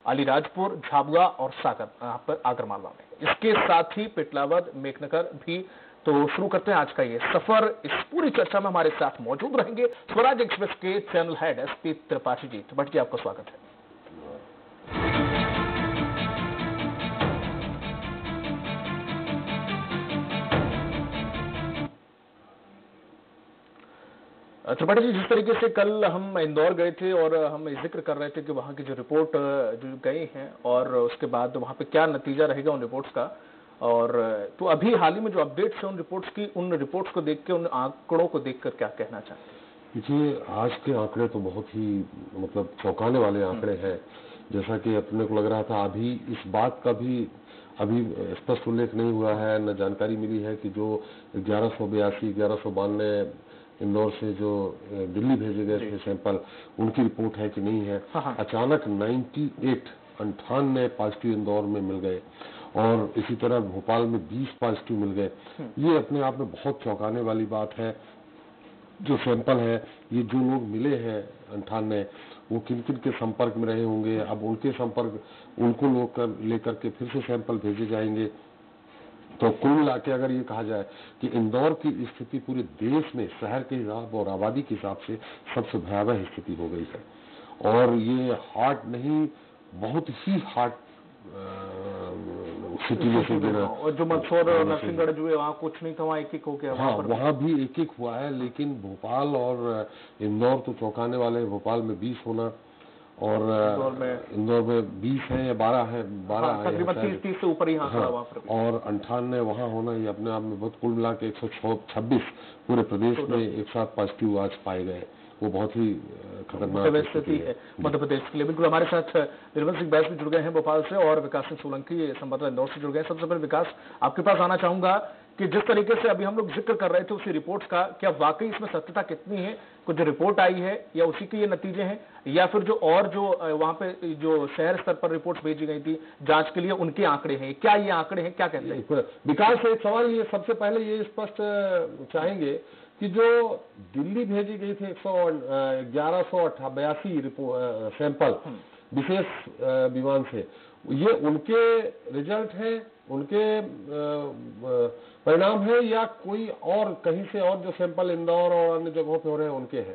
अलीराजपुर, झाबुआ और सागर यहाँ पर आगरमालवा में। इसके साथ ही पिटलावद, मेघनगर भी। तो शुरू करते हैं आज का ये सफर। इस पूरी चर्चा में हमारे साथ मौजूद रहेंगे स्वराज एक्सप्रेस के channel head SP Tripathi ji. Tripathi ji, आपका स्वागत है। त्रिपाठी जी, जिस तरीके से कल हम इंदौर गए थे और हम जिक्र कर रहे थे कि वहां की जो रिपोर्ट जो गई हैं और उसके बाद वहां पे क्या नतीजा रहेगा उन रिपोर्ट्स का, और तो अभी हाल ही में जो अपडेट्स हैं उन रिपोर्ट्स की, उन रिपोर्ट्स को देख के, उन आंकड़ों को देखकर क्या कहना चाहते हैं? देखिए, आज के आंकड़े तो बहुत ही मतलब चौंकाने वाले आंकड़े हैं। जैसा कि अपने को लग रहा था, अभी इस बात का भी अभी स्पष्ट उल्लेख नहीं हुआ है, न जानकारी मिली है कि जो 1192 इंदौर से जो दिल्ली भेजे गए थे सैंपल, उनकी रिपोर्ट है कि नहीं है। अचानक 98 पॉजिटिव इंदौर में मिल गए और इसी तरह भोपाल में 20 पॉजिटिव मिल गए। ये अपने आप में बहुत चौंकाने वाली बात है। जो सैंपल है, ये जो लोग मिले हैं 98, वो किन किन के संपर्क में रहे होंगे, अब उनके संपर्क उनको लेकर के फिर से सैंपल भेजे जाएंगे। तो कुल मिला के अगर ये कहा जाए कि इंदौर की स्थिति पूरे देश में शहर के हिसाब और आबादी के हिसाब से सबसे भयावह स्थिति हो गई है। और ये हार्ट नहीं, बहुत ही हार्ट सिचुएशन देना। और जो मंदसौर और नरसिंहगढ़ जो है वहाँ कुछ नहीं था, वहाँ एक हो गया। हाँ, वहाँ भी एक हुआ है, लेकिन भोपाल और इंदौर तो चौंकाने वाले हैं। भोपाल में 20 होना और इंदौर में 20 है या 12 है, 12 है, तकरीबन 30 से ऊपर ही। हाँ, और 98 वहाँ होना, ये अपने आप में बहुत, कुल मिला के 126 पूरे प्रदेश में एक साथ पॉजिटिव आज पाए गए। वो बहुत ही खतरनाक स्थिति है मध्य प्रदेश के लिए। बिल्कुल, हमारे साथ निर्मल सिंह बैस भी जुड़ गए हैं भोपाल से और विकास सिंह सोलंकी संवाददाता इंदौर से जुड़ गए हैं। सबसे पहले विकास, आपके पास आना चाहूंगा कि जिस तरीके से अभी हम लोग जिक्र कर रहे थे उसी रिपोर्ट्स का, क्या वाकई इसमें सत्यता कितनी है? कुछ जो रिपोर्ट आई है या उसी के ये नतीजे हैं, या फिर जो वहां पे जो शहर स्तर पर रिपोर्ट्स भेजी गई थी जांच के लिए, उनके आंकड़े हैं? क्या ये आंकड़े हैं, क्या कहते हैं? विकास, एक सवाल ये सबसे पहले ये स्पष्ट चाहेंगे कि जो दिल्ली भेजी गई थी 1182 सैंपल विशेष विमान से, ये उनके रिजल्ट हैं, उनके परिणाम है, या कोई और कहीं से और जो सैंपल इंदौर और अन्य जगहों पे हो रहे हैं उनके हैं?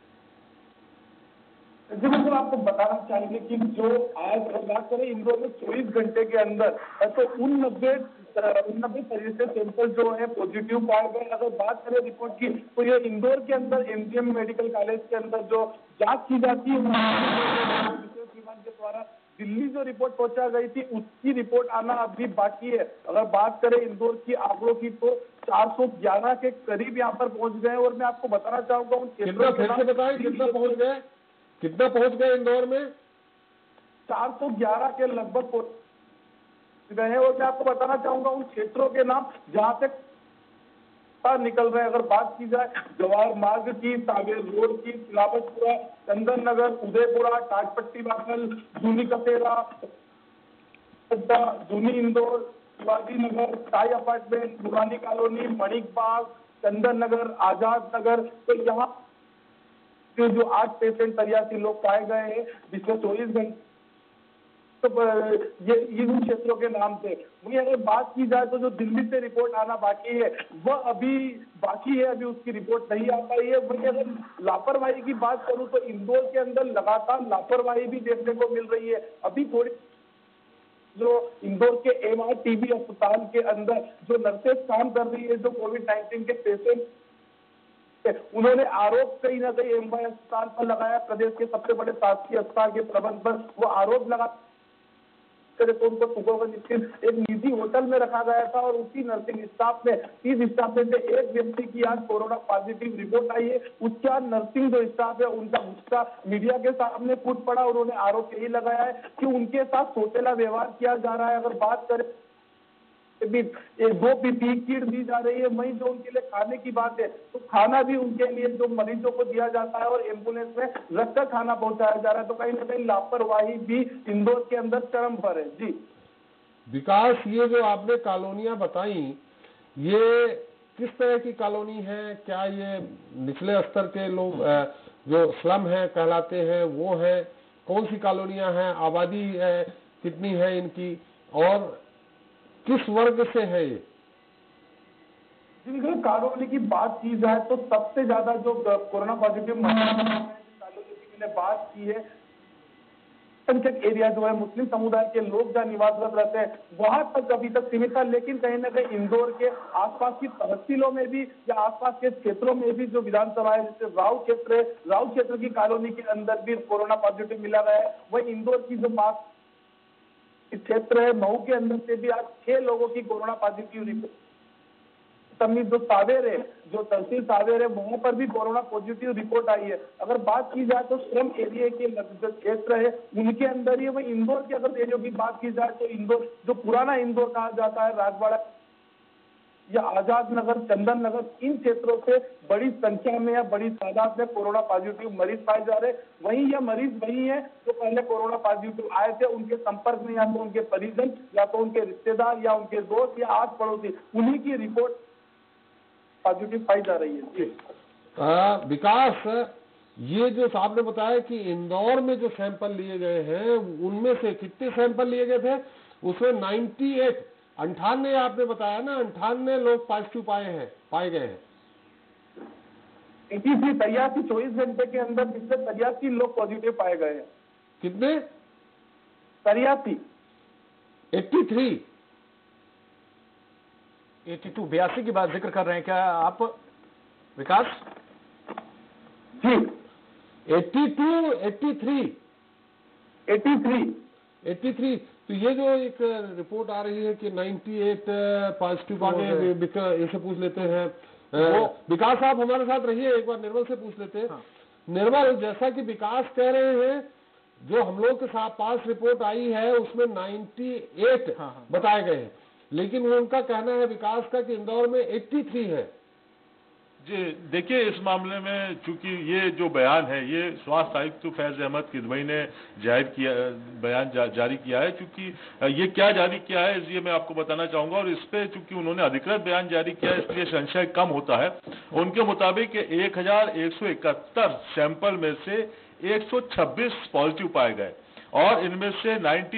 जी बिल्कुल, आपको बताना चाहेंगे कि जो आज बात करें इंदौर में 24 घंटे के अंदर तो 89 तरीके सैंपल जो है पॉजिटिव पाए गए। अगर बात करें रिपोर्ट की, तो ये इंदौर के अंदर एमजीएम मेडिकल कॉलेज के अंदर जो जांच की जाती है विशेष विमान के द्वारा दिल्ली जो रिपोर्ट पहुंचा गई थी, उसकी रिपोर्ट आना अभी बाकी है। अगर बात करें इंदौर की आंकड़ों की, तो 411 के करीब यहाँ पर पहुंच गए। और मैं आपको बताना चाहूंगा उन कितना पहुंच गए इंदौर में? 411 के लगभग पहुंच गए हैं। और मैं आपको बताना चाहूंगा उन क्षेत्रों के नाम जहां से निकल रहे हैं। अगर बात की जाए जवाहर मार्ग की, सावेर रोड की, सिलावतपुरा, चंदन नगर, उदयपुरा, टाटपट्टी बागल, जूनी कसेरा, जूनी इंदौर, शिवाजी नगर, साई अपार्टमेंट, दुरानी कॉलोनी, मणिक बाग, चंदन नगर, आजाद नगर, तो यहाँ जो 8 पेशेंट 83 लोग पाए गए हैं पिछले 24 घंटे। तो ये इन क्षेत्रों के नाम थे। वही अगर बात की जाए तो जो दिल्ली से रिपोर्ट आना बाकी है, वह अभी बाकी है, अभी उसकी रिपोर्ट नहीं आ पाई है। वही अगर लापरवाही की बात करूं तो इंदौर के अंदर लगातार लापरवाही भी देखने को मिल रही है। अभी थोड़ी जो इंदौर के MRTB अस्पताल के अंदर जो नर्सेस काम कर रही है, जो कोविड-19 के पेशेंट, उन्होंने आरोप कहीं ना कहीं MY अस्पताल पर लगाया, प्रदेश के सबसे बड़े शासकीय अस्पताल के प्रबंध पर वो आरोप लगा तो उनको सुबह स्थित एक निजी होटल में रखा गया था और उसी नर्सिंग स्टाफ में 30 स्टाफ में से एक व्यक्ति की आज कोरोना पॉजिटिव रिपोर्ट आई है। उसके बाद नर्सिंग जो स्टाफ है उनका गुस्सा मीडिया के सामने फूट पड़ा। उन्होंने आरोप यही लगाया है कि उनके साथ सोचेला व्यवहार किया जा रहा है। अगर बात करें 2 PPE किट दी जा रही है, वहीं जो उनके लिए खाने की बात है तो खाना भी उनके लिए जो मरीजों को दिया जाता है और एम्बुलेंस में रखकर खाना पहुंचाया जा रहा है। तो कहीं ना कहीं लापरवाही भी इंदौर के अंदर चरम पर है। जी विकास, ये जो आपने कॉलोनियां बताई, ये किस तरह की कॉलोनी है? क्या ये निचले स्तर के लोग जो स्लम है कहलाते हैं वो है, कौन सी कॉलोनियां हैं, आबादी है कितनी है इनकी, और किस वर्ग से है ये? जिनकी कॉलोनी की बात की जाए तो सबसे ज्यादा जो कोरोना पॉजिटिव कॉलोनी की मैंने बात की है, संख्यक एरिया जो है मुस्लिम समुदाय के लोग जहाँ निवासरत रहते हैं वहां तक अभी तक सीमित था, लेकिन कहीं ना कहीं इंदौर के आसपास की तहसीलों में भी या आसपास के क्षेत्रों में भी जो विधानसभा है, जैसे राव क्षेत्र है, राव क्षेत्र की कॉलोनी के अंदर भी कोरोना पॉजिटिव मिला गया है। वही इंदौर की जो बात क्षेत्र है महू के अंदर से भी आज 6 लोगों की कोरोना पॉजिटिव रिपोर्ट, जो सावेर है, जो तहसील सावेर है वहां पर भी कोरोना पॉजिटिव रिपोर्ट आई है। अगर बात की जाए तो श्रम एरिया के जो क्षेत्र है उनके अंदर ही, वही इंदौर के अगर एरिया की बात की जाए तो इंदौर जो पुराना इंदौर कहा जाता है, राजवाड़ा या आजाद नगर, चंदन नगर, इन क्षेत्रों से बड़ी संख्या में या बड़ी तादाद में कोरोना पॉजिटिव मरीज पाए जा रहे हैं। वहीं यह मरीज वही है जो पहले कोरोना पॉजिटिव आए थे, उनके संपर्क में या तो उनके परिजन या तो उनके रिश्तेदार या उनके दोस्त या आस पड़ोसी, उन्हीं की रिपोर्ट पॉजिटिव पाई जा रही है। विकास, ये जो साहब ने बताया कि इंदौर में जो सैंपल लिए गए हैं उनमें से कितने सैंपल लिए गए थे? उसमें 98 आपने बताया ना, 98 लोग पॉजिटिव पाए गए हैं। 83 24 घंटे के अंदर पिछले 83 लोग पॉजिटिव पाए गए हैं। कितने? 83 83 82 की बात जिक्र कर रहे हैं क्या आप विकास? जी 82 83 83। तो ये जो एक रिपोर्ट आ रही है कि 98 पॉजिटिव आ गए, इसे पूछ लेते हैं। विकास साहब हमारे साथ रहिए, एक बार निर्मल से पूछ लेते हैं। हाँ। निर्मल, जैसा कि विकास कह रहे हैं, जो हम लोग के साथ पास रिपोर्ट आई है उसमें 98 बताए गए हैं, लेकिन उनका कहना है विकास का कि इंदौर में 83 है। जी देखिए, इस मामले में चूंकि ये जो बयान है ये स्वास्थ्य आयुक्त फैज अहमद किदवई ने बयान जारी किया है। चूंकि ये क्या जारी किया है ये मैं आपको बताना चाहूंगा, और इस पे चूंकि उन्होंने अधिकृत बयान जारी किया है इसलिए संशय कम होता है। उनके मुताबिक 1171 सैंपल में से 126 पॉजिटिव पाए गए, और इनमें से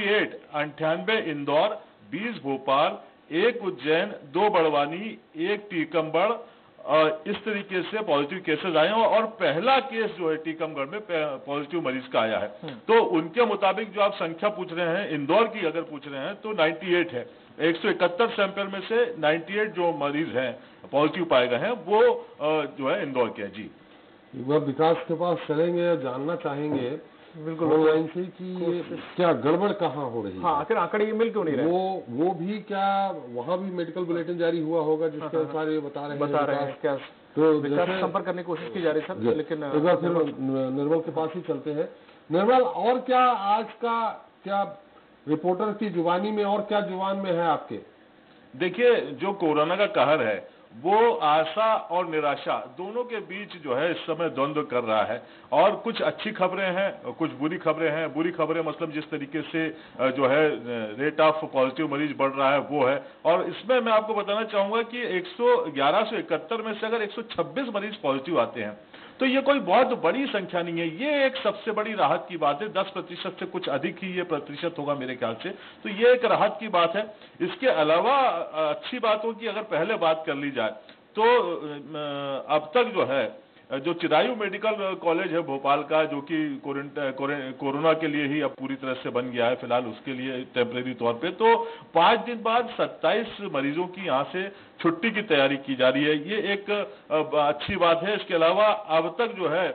98 इंदौर, 20 भोपाल, 1 उज्जैन, 2 बड़वानी, 1 टीकमगढ़, इस तरीके से पॉजिटिव केसेस आए हैं। और पहला केस जो है टीकमगढ़ में पॉजिटिव मरीज का आया है। तो उनके मुताबिक जो आप संख्या पूछ रहे हैं इंदौर की अगर पूछ रहे हैं तो 98 है। 171 सैंपल में से 98 जो मरीज हैं पॉजिटिव पाए गए हैं वो जो है इंदौर के हैं। जी वह विकास के पास चलेंगे, जानना चाहेंगे बिल्कुल ऑनलाइन से कि क्या गड़बड़ कहाँ हो रही है। हाँ, आखिर आंकड़े मिल क्यों नहीं रहे? वो भी क्या वहाँ भी मेडिकल बुलेटिन जारी हुआ होगा जिसके अनुसार ये बता रहे हैं क्या? तो संपर्क करने की कोशिश की जा रही है सर, लेकिन एक बार फिर निर्मल के पास ही चलते हैं। निर्मल, और क्या आज का क्या रिपोर्टर की जुबानी में और क्या जुबान में है आपके? देखिए, जो कोरोना का कहर है वो आशा और निराशा दोनों के बीच जो है इस समय द्वंद्व कर रहा है। और कुछ अच्छी खबरें हैं, कुछ बुरी खबरें हैं। बुरी खबरें मतलब जिस तरीके से जो है रेट ऑफ पॉजिटिव मरीज बढ़ रहा है वो है। और इसमें मैं आपको बताना चाहूंगा कि 1171 में से अगर 126 मरीज पॉजिटिव आते हैं तो ये कोई बहुत बड़ी संख्या नहीं है। ये एक सबसे बड़ी राहत की बात है। 10% से कुछ अधिक ही ये प्रतिशत होगा मेरे ख्याल से, तो ये एक राहत की बात है। इसके अलावा अच्छी बातों की अगर पहले बात कर ली जाए तो अब तक जो है जो चिरायू मेडिकल कॉलेज है भोपाल का, जो कि कोरोना के लिए ही अब पूरी तरह से बन गया है फिलहाल, उसके लिए टेम्परेरी तौर पे, तो 5 दिन बाद 27 मरीजों की यहाँ से छुट्टी की तैयारी की जा रही है। ये एक अच्छी बात है। इसके अलावा अब तक जो है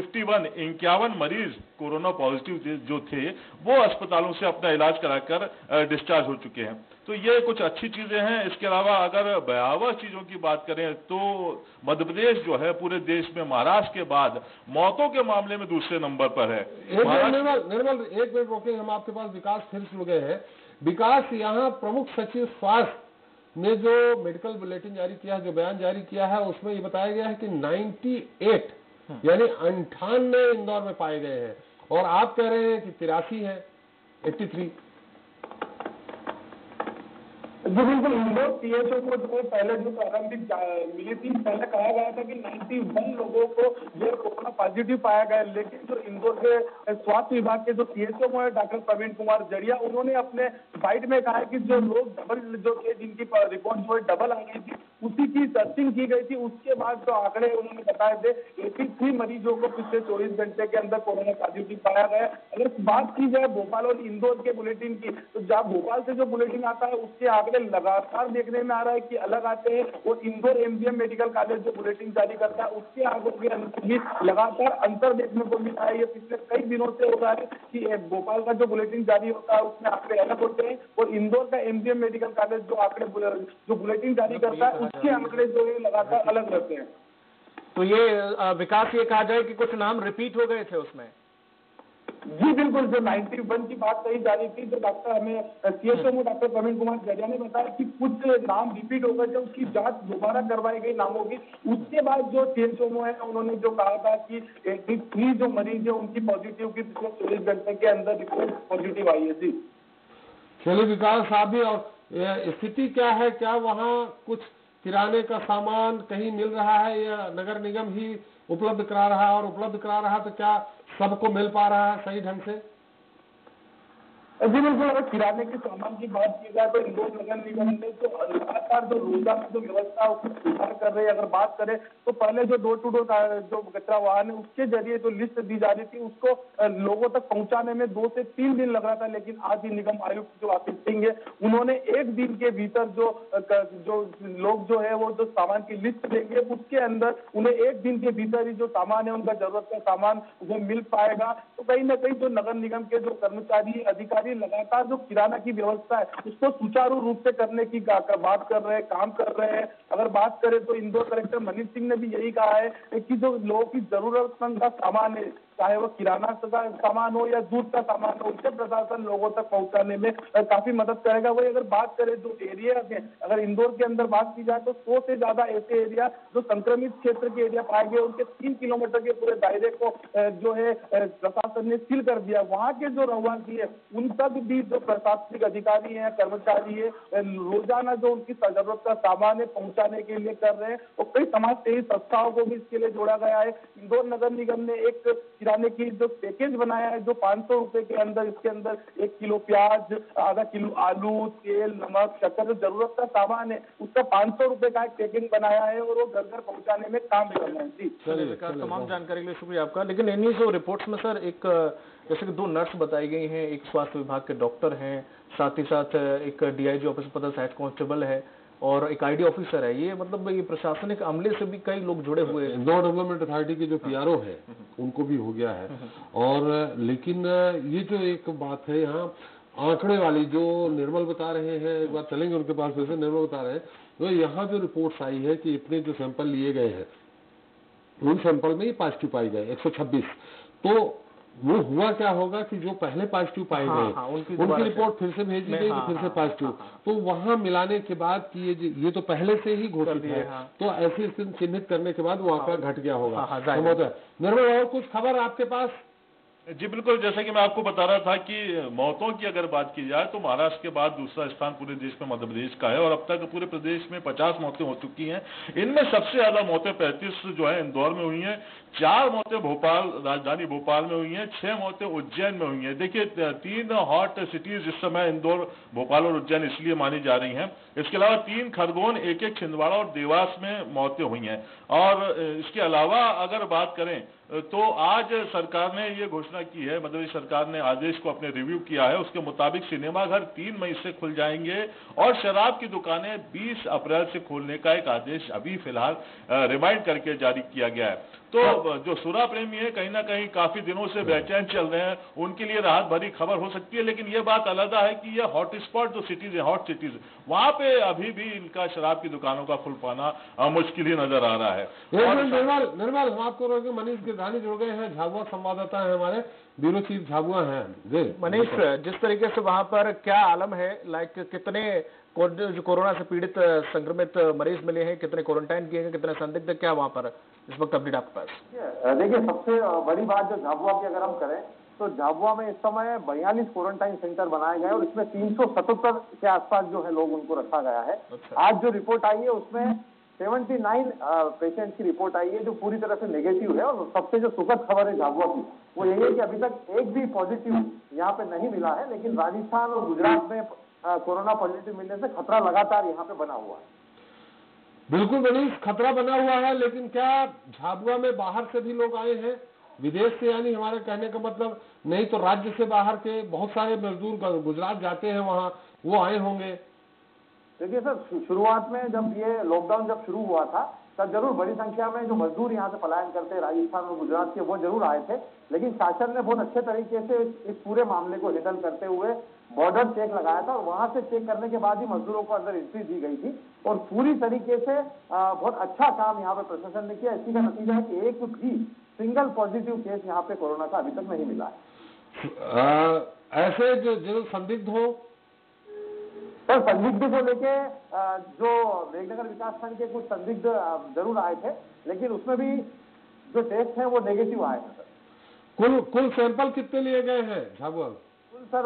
51 मरीज कोरोना पॉजिटिव जो थे वो अस्पतालों से अपना इलाज कराकर डिस्चार्ज हो चुके हैं। तो ये कुछ अच्छी चीजें हैं। इसके अलावा अगर भयावह चीजों की बात करें तो मध्य प्रदेश जो है पूरे देश में महाराष्ट्र के बाद मौतों के मामले में दूसरे नंबर पर है। निर्मल एक मिनट रोकेंगे, हम आपके पास विकास फिर जुड़ गए हैं। विकास, यहाँ प्रमुख सचिव स्वास्थ्य ने जो मेडिकल बुलेटिन जारी किया है, जो बयान जारी किया है, उसमें ये बताया गया है कि 98 यानी 98 इंदौर में पाए गए हैं, और आप कह रहे हैं कि 83 है, 83। जी बिल्कुल, इंदौर सीएचओ को जो पहले जो प्रारंभिक मिली थी, पहले कहा गया था कि 91 लोगों को ये कोरोना पॉजिटिव पाया गया, लेकिन जो इंदौर के स्वास्थ्य विभाग के जो सीएचओ है डॉक्टर प्रवीण कुमार जड़िया, उन्होंने अपने बाइट में कहा कि जो लोग डबल जो थे जिनकी रिपोर्ट जो है डबल आ गई थी, उसी की टेस्टिंग की गई थी। उसके बाद जो आंकड़े उन्होंने बताए थे 83 मरीजों को पिछले 24 घंटे के अंदर कोरोना पॉजिटिव पाया गया। अगर बात की जाए भोपाल और इंदौर के बुलेटिन की, तो जहाँ भोपाल से जो बुलेटिन आता है उसके आंकड़े लगातार देखने में आ रहा है कि अलग आते हैं, और इंदौर एमजीएम मेडिकल कॉलेज जो बुलेटिन जारी करता है उसके आंकड़ों के अंदर भी लगातार अंतर देखने को मिल रहा है। ये पिछले कई दिनों से हो रहा है कि भोपाल का जो बुलेटिन जारी होता है उसमें आंकड़े अलग होते हैं, और इंदौर का एमजीएम मेडिकल कॉलेज जो आंकड़े जो बुलेटिन जारी करता है उसके आंकड़े जो है लगातार अलग रहते हैं। तो ये विकास, ये कहा जाए कि कुछ नाम रिपीट हो गए थे उसमें? जी बिल्कुल, जो 91 की बात कही जा रही थी, जो डॉक्टर हमें सीएचओ में डॉक्टर प्रवीण कुमार जड़िया ने बताया कि कुछ नाम रिपीट हो गए थे, उसकी जांच दोबारा करवाई गई नामों की। उसके बाद जो सीएचओ है उन्होंने जो कहा था कि 83 जो मरीज है उनकी पॉजिटिव की पिछले 24 घंटे के अंदर रिपोर्ट पॉजिटिव आई है। जी चलिए विकास साहब भी, और स्थिति क्या है, क्या वहाँ कुछ किराने का सामान कहीं मिल रहा है या नगर निगम ही उपलब्ध करा रहा है, और उपलब्ध करा रहा तो क्या सबको मिल पा रहा है सही ढंग से? जी बिल्कुल, अगर किराने के सामान की बात की जाए तो इंदौर नगर निगम ने तो लगातार जो रोजाना जो व्यवस्था है उसको सुधार कर रहे हैं। अगर बात करें तो पहले जो डोर टू डोर जो कचरा वाहन है उसके जरिए जो लिस्ट दी जा रही थी उसको लोगों तक पहुंचाने में 2 से 3 दिन लग रहा था, लेकिन आज ही निगम आयुक्त जो आशीष सिंह है उन्होंने 1 दिन के भीतर जो लोग जो है वो जो सामान की लिस्ट देंगे उसके अंदर उन्हें 1 दिन के भीतर ही जो सामान है उनका जरूरत का सामान वो मिल पाएगा। तो कहीं ना कहीं जो नगर निगम के जो कर्मचारी अधिकारी लगातार जो किराना की व्यवस्था है उसको सुचारू रूप से करने की बात कर रहे हैं, काम कर रहे हैं। अगर बात करें तो इंदौर कलेक्टर मनीष सिंह ने भी यही कहा है कि जो लोगों की जरूरतमंद का सामान है, चाहे वो किराना का सामान हो या दूध का सामान हो, उसे प्रशासन लोगों तक पहुंचाने में काफी मदद करेगा। वही अगर बात करें जो एरिया है, अगर इंदौर के अंदर बात की जाए तो 100 से ज्यादा ऐसे एरिया जो संक्रमित क्षेत्र के एरिया पाए गए, उनके 3 किलोमीटर के पूरे दायरे को जो है प्रशासन ने सील कर दिया। वहाँ के जो रहवासी है उन तक भी जो प्रशासनिक अधिकारी है, कर्मचारी है, रोजाना जो उनकी जरूरत का सामान है पहुंचाने के लिए कर रहे हैं, और कई समाज सेवी संस्थाओं को भी इसके लिए जोड़ा गया है। इंदौर नगर निगम ने एक किराने की जो पैकेज बनाया है जो 500 रुपए के अंदर, इसके अंदर 1 किलो प्याज, आधा किलो आलू, तेल, नमक, शक्कर, जो जरूरत का सामान है उसका 500 रुपए का एक पैकेज बनाया है, और वो घर घर पहुंचाने में काम कर रहे हैं। जी तमाम जानकारी के लिए शुक्रिया आपका। लेकिन इन्हीं जो रिपोर्ट्स में सर एक जैसे कि 2 नर्स बताई गई हैं, एक स्वास्थ्य विभाग के डॉक्टर हैं, साथ ही साथ एक डीआईजी ऑफिस पदस्थ हेड कांस्टेबल है और एक आईडी ऑफिसर है। ये मतलब ये प्रशासनिक अमले से भी कई लोग जुड़े हुए हैं। इंदौर डेवलपमेंट अथॉरिटी के जो पीआरओ है उनको भी हो गया है। और लेकिन ये जो एक बात है यहाँ आंकड़े वाली जो निर्मल बता रहे हैं, एक बार चलेंगे उनके पास, वैसे निर्मल बता रहे हैं तो यहाँ जो रिपोर्ट्स आई है कि इतने जो सैंपल लिए गए हैं उन सैंपल में ही पॉजिटिव पाए गए 126। तो वो हुआ क्या होगा कि जो पहले पॉजिटिव पाए गए उनकी रिपोर्ट फिर से भेजी गई तो फिर से पॉजिटिव, तो वहां मिलाने के बाद कि ये तो पहले से ही घोषित है, तो ऐसी स्थिति चिन्हित करने के बाद वो आंकड़ा घट गया होगा। निर्मल, और कुछ खबर आपके पास? जी बिल्कुल, जैसे कि मैं आपको बता रहा था कि मौतों की अगर बात की जाए तो महाराष्ट्र के बाद दूसरा स्थान पूरे देश में मध्य प्रदेश का है, और अब तक पूरे प्रदेश में 50 मौतें हो चुकी हैं। इनमें सबसे ज्यादा मौतें 35 जो है इंदौर में हुई हैं, 4 मौतें भोपाल, राजधानी भोपाल में हुई हैं, 6 मौतें उज्जैन में हुई हैं। देखिए 3 हॉट सिटीज इस समय इंदौर, भोपाल और उज्जैन इसलिए मानी जा रही हैं। इसके अलावा 3 खरगोन, 1 छिंदवाड़ा और देवास में मौतें हुई हैं। और इसके अलावा अगर बात करें तो आज सरकार ने ये घोषणा की है, मध्य प्रदेश सरकार ने आदेश को अपने रिव्यू किया है, उसके मुताबिक सिनेमाघर 3 मई से खुल जाएंगे और शराब की दुकानें 20 अप्रैल से खोलने का एक आदेश अभी फिलहाल रिमाइंड करके जारी किया गया है। तो जो सुरा प्रेमी है कहीं ना कहीं काफी दिनों से बेचैन चल रहे हैं, उनके लिए राहत भरी खबर हो सकती है। लेकिन ये बात अलग है कि ये हॉटस्पॉट जो सिटीज है, हॉट सिटीज, वहां पे अभी भी इनका शराब की दुकानों का खुल पाना मुश्किल ही नजर आ रहा है। निर्मल, हम आपको मनीष गिरधानी जुड़ गए हैं, झाबुआ संवाददाता है हमारे, ब्यूरो चीफ झाबुआ हैं। मनीष, जिस तरीके से वहां पर क्या आलम है, लाइक कितने जो कोरोना से पीड़ित संक्रमित मरीज मिले हैं, कितने क्वारंटाइन किए हैं, कितने संदिग्ध, क्या वहां पर इस वक्त अपडेट आपके पास? देखिए, सबसे बड़ी बात जो झाबुआ की अगर हम करें तो झाबुआ में इस समय 42 क्वारंटाइन सेंटर बनाए गए और इसमें 377 के आसपास जो है लोग उनको रखा गया है। आज जो रिपोर्ट आई है उसमें 79 पेशेंट की रिपोर्ट आई है जो पूरी तरह से नेगेटिव है। और सबसे जो सुखद खबर है झाबुआ की वो यही है कि अभी तक एक भी पॉजिटिव यहाँ पे नहीं मिला है, लेकिन राजस्थान और गुजरात में कोरोना पॉजिटिव मिलने से खतरा लगातार यहाँ पे बना हुआ है। बिल्कुल मनीष, खतरा बना हुआ है, लेकिन क्या झाबुआ में बाहर से भी लोग आए हैं, विदेश से? यानी हमारे कहने का मतलब नहीं तो राज्य से बाहर के बहुत सारे मजदूर गुजरात जाते हैं वहाँ, वो आए होंगे। देखिए सर, शुरुआत में जब ये लॉकडाउन जब शुरू हुआ था तब जरूर बड़ी संख्या में जो मजदूर यहाँ से पलायन करते राजस्थान और गुजरात के वो जरूर आए थे, लेकिन शासन ने बहुत अच्छे तरीके से इस पूरे मामले को हैंडल करते हुए बॉर्डर चेक लगाया था और वहां से चेक करने के बाद ही मजदूरों को अंदर एंट्री दी गई थी और पूरी तरीके से बहुत अच्छा काम यहाँ पे प्रशासन ने किया। इसी का नतीजा है कि एक भी सिंगल पॉजिटिव केस यहाँ पे कोरोना का अभी तक नहीं मिला है। ऐसे जो संदिग्ध हो सर, संदिग्ध को लेके जो मेघनगर विकास खंड के कुछ संदिग्ध जरूर आए थे, लेकिन उसमें भी जो टेस्ट है वो नेगेटिव आए थे सर। कुल सैंपल कितने लिए गए हैं झाबुआ? कुल सर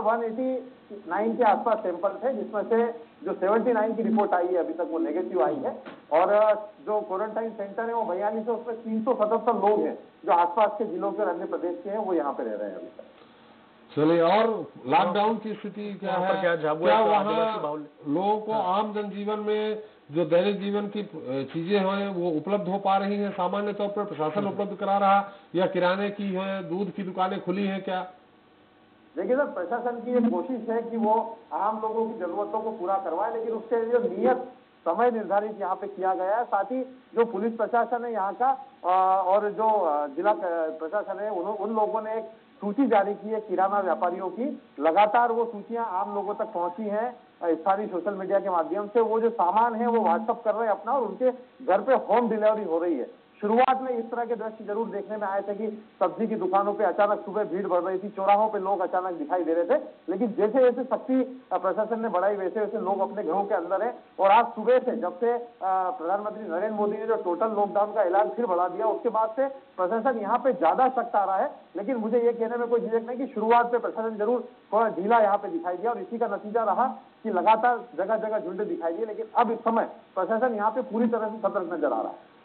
189 के आसपास सैंपल थे, जिसमें से जो 79 की रिपोर्ट आई है अभी तक वो नेगेटिव आई है और जो क्वारंटाइन सेंटर है वो 42 है, उसमें 377 लोग हैं जो आसपास के जिलों के अन्य प्रदेश के हैं, वो यहाँ पे रह रहे हैं अभी तक। चलिए, और लॉकडाउन की स्थिति क्या है? क्या वहाँ लोगों को आम जनजीवन में जो दैनिक जीवन की चीजें हैं वो उपलब्ध हो पा रही हैं? सामान्य तौर पर प्रशासन उपलब्ध करा रहा या किराने की है, दूध की दुकानें खुली हैं क्या? देखिए सर, प्रशासन की एक कोशिश है कि वो आम लोगों की जरूरतों को पूरा करवाए, लेकिन उसके लिए नियत समय निर्धारित यहाँ पे किया गया है। साथ ही जो पुलिस प्रशासन है यहाँ का और जो जिला प्रशासन है उन लोगों ने एक सूची जारी की है किराना व्यापारियों की। लगातार वो सूचियां आम लोगों तक पहुंची हैं स्थानीय सोशल मीडिया के माध्यम से। वो जो सामान है वो व्हाट्सअप कर रहे हैं अपना और उनके घर पे होम डिलीवरी हो रही है। शुरुआत में इस तरह के दृश्य जरूर देखने में आए थे कि सब्जी की दुकानों पे अचानक सुबह भीड़ बढ़ रही थी, चौराहों पे लोग अचानक दिखाई दे रहे थे, लेकिन जैसे जैसे सख्ती प्रशासन ने बढ़ाई वैसे वैसे लोग अपने घरों के अंदर है। और आज सुबह से जब से प्रधानमंत्री नरेंद्र मोदी ने जो टोटल लॉकडाउन का ऐलान फिर बढ़ा दिया, उसके बाद से प्रशासन यहाँ पे ज्यादा सख्त आ रहा है। लेकिन मुझे ये कहने में कोई झिझक नहीं कि शुरुआत में प्रशासन जरूर थोड़ा ढीला यहाँ पे दिखाई दिया और इसी का नतीजा रहा कि लगातार जगह जगह झुंड दिखाई दिए, लेकिन अब इस समय प्रशासन यहाँ पे पूरी तरह से सतर्क नजर आ रहा है।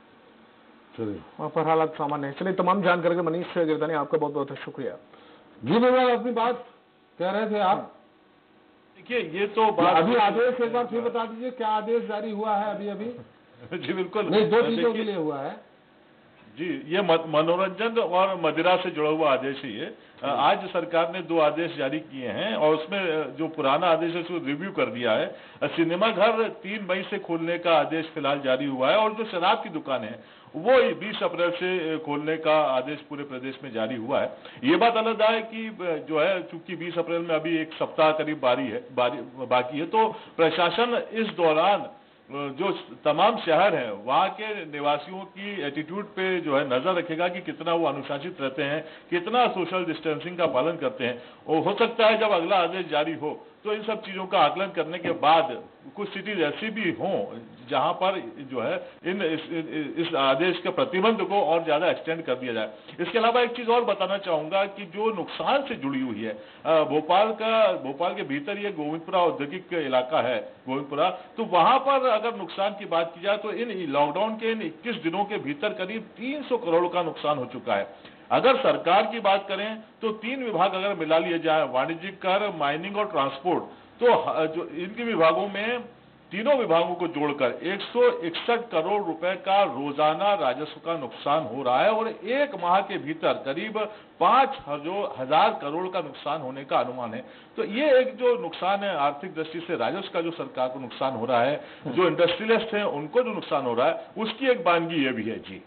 वहाँ पर हालात सामान्य है। चलिए, तमाम जानकारी के मनीष गिरदानी आपका बहुत बहुत शुक्रिया। जी बिल्कुल, अपनी बात कह रहे थे आप। देखिए, ये तो बात अभी आदेश एक बार फिर बता दीजिए, क्या आदेश जारी हुआ है अभी? जी बिल्कुल, नहीं, 2 चीजों के लिए हुआ है जी। ये मनोरंजन और मदिरा से जुड़ा हुआ आदेश ही है। आज सरकार ने 2 आदेश जारी किए हैं और उसमें जो पुराना आदेश है उसको रिव्यू कर दिया है। सिनेमा घर 3 मई से खोलने का आदेश फिलहाल जारी हुआ है और जो शराब की दुकान है वो 20 अप्रैल से खोलने का आदेश पूरे प्रदेश में जारी हुआ है। ये बात अलग है कि जो है चूंकि 20 अप्रैल में अभी 1 सप्ताह करीब बाकी है, तो प्रशासन इस दौरान जो तमाम शहर हैं वहाँ के निवासियों की एटीट्यूड पे जो है नजर रखेगा कि कितना वो अनुशासित रहते हैं, कितना सोशल डिस्टेंसिंग का पालन करते हैं। और हो सकता है जब अगला आदेश जारी हो तो इन सब चीजों का आकलन करने के बाद कुछ सिटीज ऐसी भी हों जहां पर जो है इस आदेश के प्रतिबंध को और ज्यादा एक्सटेंड कर दिया जाए। इसके अलावा एक चीज और बताना चाहूंगा कि जो नुकसान से जुड़ी हुई है, भोपाल के भीतर ये गोविंदपुरा औद्योगिक इलाका है गोविंदपुरा, तो वहां पर अगर नुकसान की बात की जाए तो इन लॉकडाउन के इन 21 दिनों के भीतर करीब 300 करोड़ का नुकसान हो चुका है। अगर सरकार की बात करें तो 3 विभाग अगर मिला लिए जाए, वाणिज्यिक कर, माइनिंग और ट्रांसपोर्ट, तो जो इनके विभागों में तीनों विभागों को जोड़कर 161 करोड़ रुपए का रोजाना राजस्व का नुकसान हो रहा है और 1 माह के भीतर करीब 5,000 करोड़ का नुकसान होने का अनुमान है। तो ये एक जो नुकसान है आर्थिक दृष्टि से राजस्व का जो सरकार को नुकसान हो रहा है, जो इंडस्ट्रियलिस्ट हैं उनको जो नुकसान हो रहा है, उसकी एक बानगी ये भी है। जी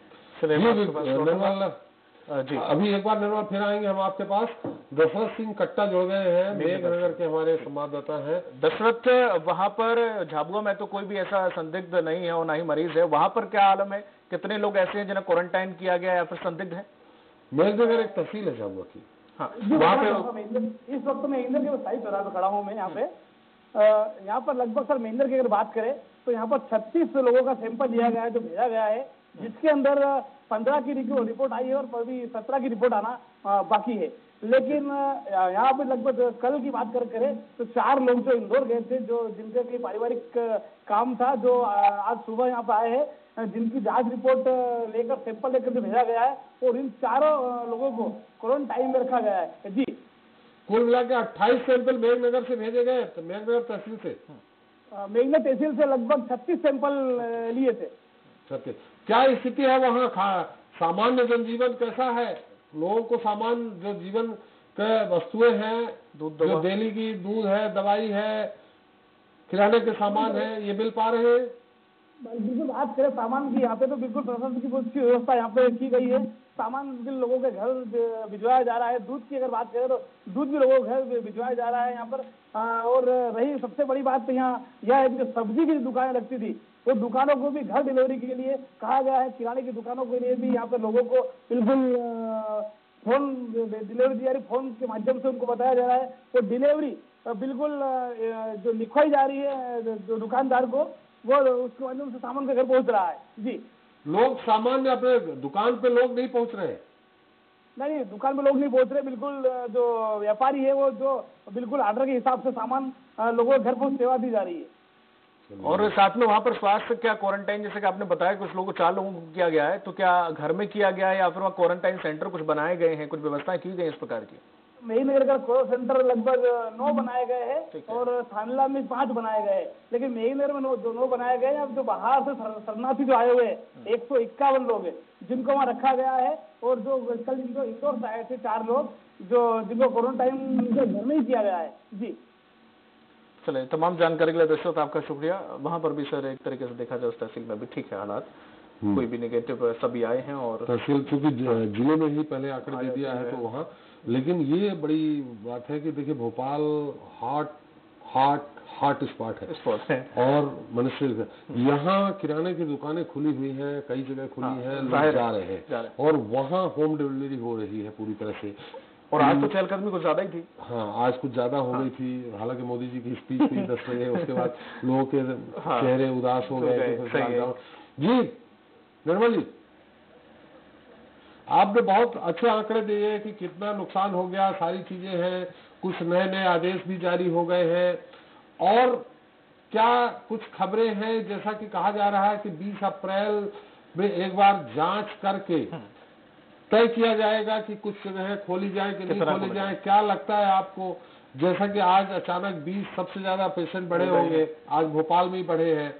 जी, अभी एक बार निर्मल फिर आएंगे हम आपके पास। दशरथ सिंह कट्टा जुड़ गए हैं, मेघनगर के हमारे संवाददाता हैं। दशरथ, वहां पर झाबुआ में तो कोई भी ऐसा संदिग्ध नहीं है और ना ही मरीज है, वहां पर क्या आलम है? कितने लोग ऐसे हैं जिन्हें क्वारंटाइन किया गया या फिर संदिग्ध है? मेघनगर एक तहसील है झाबुआ की। हाँ, वहाँ पे इस वक्त मैं इंदर के साई चौराहे पर खड़ा हूँ। मैं यहाँ पर लगभग सर महेंद्र की अगर बात करें तो यहाँ पर 36 लोगों का सैंपल लिया गया है जो भेजा गया है, जिसके अंदर 15 की रिपोर्ट आई है और अभी 17 की रिपोर्ट आना बाकी है। लेकिन यहाँ पे लगभग कल की बात करें तो 4 लोग जो इंदौर गए थे, जो जिनके कोई पारिवारिक काम था, जो आज सुबह यहाँ पे आए हैं, जिनकी जांच रिपोर्ट लेकर सैंपल लेकर जो भेजा गया है, और इन चारों लोगों को क्वारंटाइन में रखा गया है। जी, कुल मिला के 28 सैंपल मेघनगर से भेजे गए, तो मेघनगर तहसील से, मेघना तहसील से लगभग 36 सैंपल लिए थे। सत्य क्या स्थिति है वहाँ? सामान्य जनजीवन कैसा है? लोगों को सामान्य जो जीवन के वस्तुएं हैं, जो डेली की दूध है, दवाई है, किराने के सामान है, ये मिल पा रहे हैं? बिल्कुल बात करें सामान की, यहाँ पे तो बिल्कुल प्रशासन की बहुत अच्छी व्यवस्था यहाँ पे की गई है। सामान बिल्कुल लोगों के घर भिजवाया जा रहा है। दूध की अगर बात करें तो दूध भी लोगों के घर भिजवाया जा रहा है यहाँ पर। और रही सबसे बड़ी बात तो यहाँ यह है कि जो सब्जी की दुकानें लगती थी, वो दुकानों को भी घर डिलीवरी के लिए कहा गया है। किराने की दुकानों के लिए भी यहाँ पर लोगों को बिल्कुल फोन डिलीवरी दी जा रही, फोन के माध्यम से उनको बताया जा रहा है। वो डिलीवरी बिल्कुल जो लिखवाई जा रही है जो दुकानदार को, वो उसके माध्यम से सामान के घर पहुंच रहा है। जी, लोग सामान्य अपने दुकान पे लोग नहीं पहुंच रहे? नहीं, दुकान में लोग नहीं पहुंच रहे। बिल्कुल जो व्यापारी है वो जो बिल्कुल ऑर्डर के हिसाब से सामान लोगों के घर पहुंच सेवा दी जा रही है। और साथ में वहाँ पर स्वास्थ्य क्या क्वारंटाइन, जैसे कि आपने बताया कुछ लोगों को 4 लोगों को किया गया है, तो क्या घर में किया गया है या फिर वहाँ क्वारंटाइन सेंटर कुछ बनाए गए हैं, कुछ व्यवस्थाएं की गई इस प्रकार की? मेघनगर का कोरोना सेंटर लगभग 9 बनाए गए हैं और थानला में 5 बनाए गए हैं। लेकिन मेघनगर में 9 बनाए गए हैं। अब जो बाहर से शरणार्थी जो आए हुए हैं 151 लोग हैं, जिनको वहाँ रखा गया है। और जो कल जिनको इंदौर से आए थे 4 लोग, जो जिनको क्वारंटाइन घर में ही किया गया है। जी, चले, तमाम जानकारी के लिए दर्शक आपका शुक्रिया। वहाँ पर भी सर एक तरीके से देखा जाए उस तहसील में भी ठीक है हालात, कोई भी नेगेटिव सभी आए हैं। और तहसील चूंकि जिले में ही पहले आंकड़े दे दिया है तो वहाँ, लेकिन ये बड़ी बात है कि देखिए भोपाल हॉट स्पॉट है और मनुष्य यहाँ किराने की दुकानें खुली हुई हैं, कई जगह खुली हैं, लोग जा रहे हैं और वहाँ होम डिलीवरी हो रही है पूरी तरह से। और आज तो चहलकदमी कुछ ज्यादा ही थी। हाँ, आज कुछ ज्यादा हो गई थी। हालांकि मोदी जी की स्पीच थी 10 बजे, उसके बाद लोगों के चेहरे उदास हो गए। जी निर्मल जी, आपने बहुत अच्छे आंकड़े दिए कि कितना नुकसान हो गया, सारी चीजें हैं, कुछ नए नए आदेश भी जारी हो गए हैं। और क्या कुछ खबरें हैं, जैसा कि कहा जा रहा है कि 20 अप्रैल में एक बार जांच करके तय किया जाएगा कि कुछ जगह खोली जाए कि नहीं खोली जाए। क्या लगता है आपको, जैसा कि आज अचानक 20 सबसे ज्यादा पेशेंट बढ़े होंगे, आज भोपाल में ही बढ़े हैं?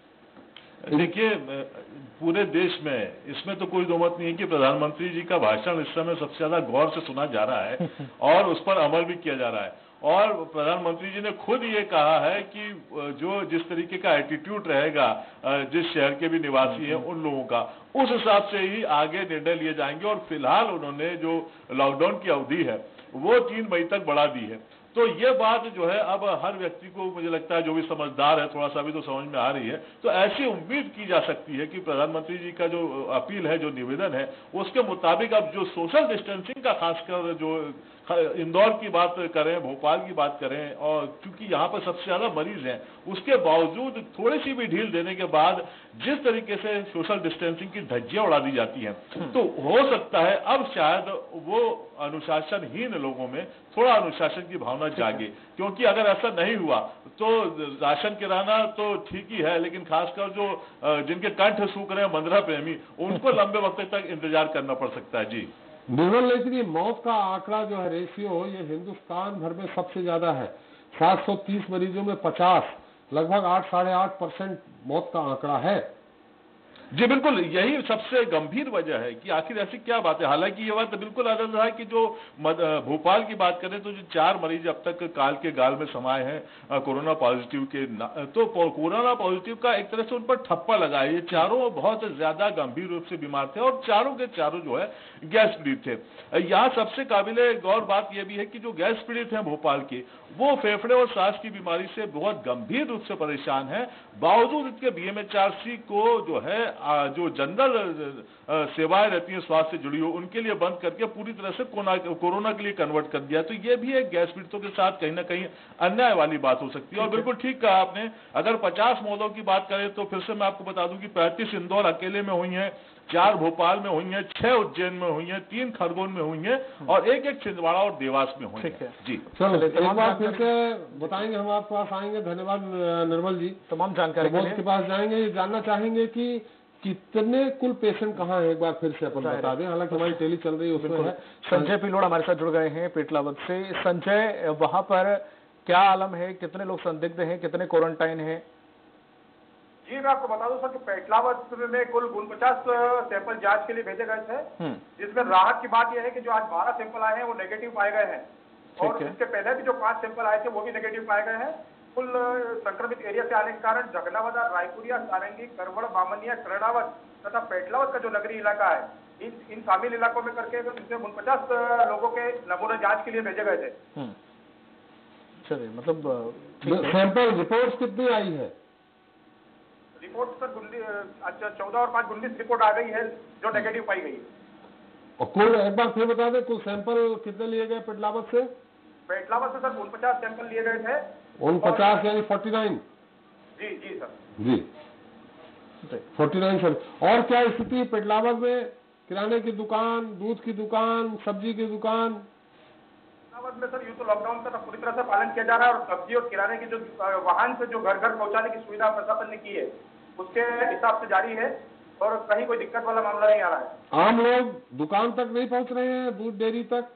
देखिए, पूरे देश में इसमें तो कोई दो मत नहीं है कि प्रधानमंत्री जी का भाषण इस समय सबसे ज्यादा गौर से सुना जा रहा है और उस पर अमल भी किया जा रहा है। और प्रधानमंत्री जी ने खुद ये कहा है कि जो जिस तरीके का एटीट्यूड रहेगा जिस शहर के भी निवासी हैं उन लोगों का, उस हिसाब से ही आगे निर्णय लिए जाएंगे। और फिलहाल उन्होंने जो लॉकडाउन की अवधि है वो 3 मई तक बढ़ा दी है। तो ये बात जो है अब हर व्यक्ति को, मुझे लगता है जो भी समझदार है थोड़ा सा भी तो समझ में आ रही है। तो ऐसी उम्मीद की जा सकती है कि प्रधानमंत्री जी का जो अपील है, जो निवेदन है, उसके मुताबिक अब जो सोशल डिस्टेंसिंग का खासकर जो इंदौर की बात करें, भोपाल की बात करें, और क्योंकि यहाँ पर सबसे ज्यादा मरीज हैं, उसके बावजूद थोड़ी सी भी ढील देने के बाद जिस तरीके से सोशल डिस्टेंसिंग की धज्जियां उड़ा दी जाती हैं, तो हो सकता है अब शायद वो अनुशासनहीन लोगों में थोड़ा अनुशासन की भावना जागे। क्योंकि अगर ऐसा नहीं हुआ तो राशन किराना तो ठीक ही है, लेकिन खासकर जो जिनके कंठ सूख रहे हैं मंदरा प्रेमी, उनको लंबे वक्त तक इंतजार करना पड़ सकता है। जी निर्मल, लेकिन ये मौत का आंकड़ा जो है, रेशियो, ये हिंदुस्तान भर में सबसे ज्यादा है। 730 मरीजों में 50, लगभग 8-8.5% मौत का आंकड़ा है। जी बिल्कुल, यही सबसे गंभीर वजह है कि आखिर ऐसी क्या बात है। हालांकि ये बात बिल्कुल अलग है कि जो भोपाल की बात करें तो जो 4 मरीज अब तक काल के गाल में समाये हैं कोरोना पॉजिटिव के, तो कोरोना पॉजिटिव का एक तरह से उन पर ठप्पा लगा है। ये चारों बहुत ज्यादा गंभीर रूप से बीमार थे और चारों के चारों जो है गैस पीड़ित थे। यहाँ सबसे काबिले गौर बात यह भी है कि जो गैस पीड़ित हैं भोपाल के, वो फेफड़े और सांस की बीमारी से बहुत गंभीर रूप से परेशान है। बावजूद इसके BMHRC को जो है जो जनरल सेवाएं रहती हैं स्वास्थ्य से जुड़ी हो उनके लिए बंद करके पूरी तरह से कोरोना के लिए कन्वर्ट कर दिया। तो ये भी एक गैस पीड़ितों के साथ कहीं ना कहीं अन्याय वाली बात हो सकती है। और बिल्कुल ठीक कहा आपने, अगर 50 मौतों की बात करें तो फिर से मैं आपको बता दूं कि 35 इंदौर अकेले में हुई हैं, 4 भोपाल में हुई हैं, 6 उज्जैन में हुई हैं, 3 खरगोन में हुई हैं और एक छिंदवाड़ा और देवास में हुई हैं। जी चलो एक बार फिर से बताएंगे, हम आपके पास आएंगे। धन्यवाद निर्मल जी, तमाम जानकारी के पास जाएंगे। ये जानना चाहेंगे कि कितने कुल पेशेंट कहाँ है, एक बार फिर से अपन बता दें। हालांकि हमारी टेली चल रही है उसमें है। संजय पिलोड़ हमारे साथ जुड़ गए हैं पेटलावद से। संजय, वहां पर क्या आलम है, कितने लोग संदिग्ध हैं, कितने क्वारंटाइन हैं? जी मैं आपको बता दूं सर कि पेटलावद में कुल 49 सैंपल जांच के लिए भेजे गए थे, जिसमें राहत की बात यह है कि जो आज 12 सैंपल आए हैं वो नेगेटिव पाए गए हैं और इसके पहले भी जो 5 सैंपल आए थे वो भी नेगेटिव पाए गए हैं। कुल संक्रमित एरिया से आने के कारण जगनावदा, रायपुरिया, सारंगी, करवड़, बामनिया, करड़ावत तथा पेटलावद का जो नगरी इलाका है इन शामिल इलाकों में करके इसमें 49 लोगों के नमूने जांच के लिए भेजे गए थे। चलिए, मतलब सैंपल रिपोर्ट कितनी आई है? रिपोर्ट सर 14 और 5 19 रिपोर्ट आ गई है जो नेगेटिव पाई गई। और कुल एक बार फिर बता दें, कुल सैंपल कितने लिए गए पेटलावद से? पेटलावद से सर 49 सैंपल लिए गए थे। 49 यानी 49? जी सर जी 49 सर। और क्या स्थिति है पेटलावद में? किराने की दुकान, दूध की दुकान, सब्जी की दुकान? पेटलावद में सर यूं तो लॉकडाउन का पूरी तरह से पालन किया जा रहा है और सब्जी और किराने की जो वाहन से जो घर घर पहुंचाने की सुविधा प्रशासन ने की है उसके हिसाब से जारी है और कहीं कोई दिक्कत वाला मामला नहीं आ रहा है। आम लोग दुकान तक नहीं पहुंच रहे हैं, दूध डेयरी तक?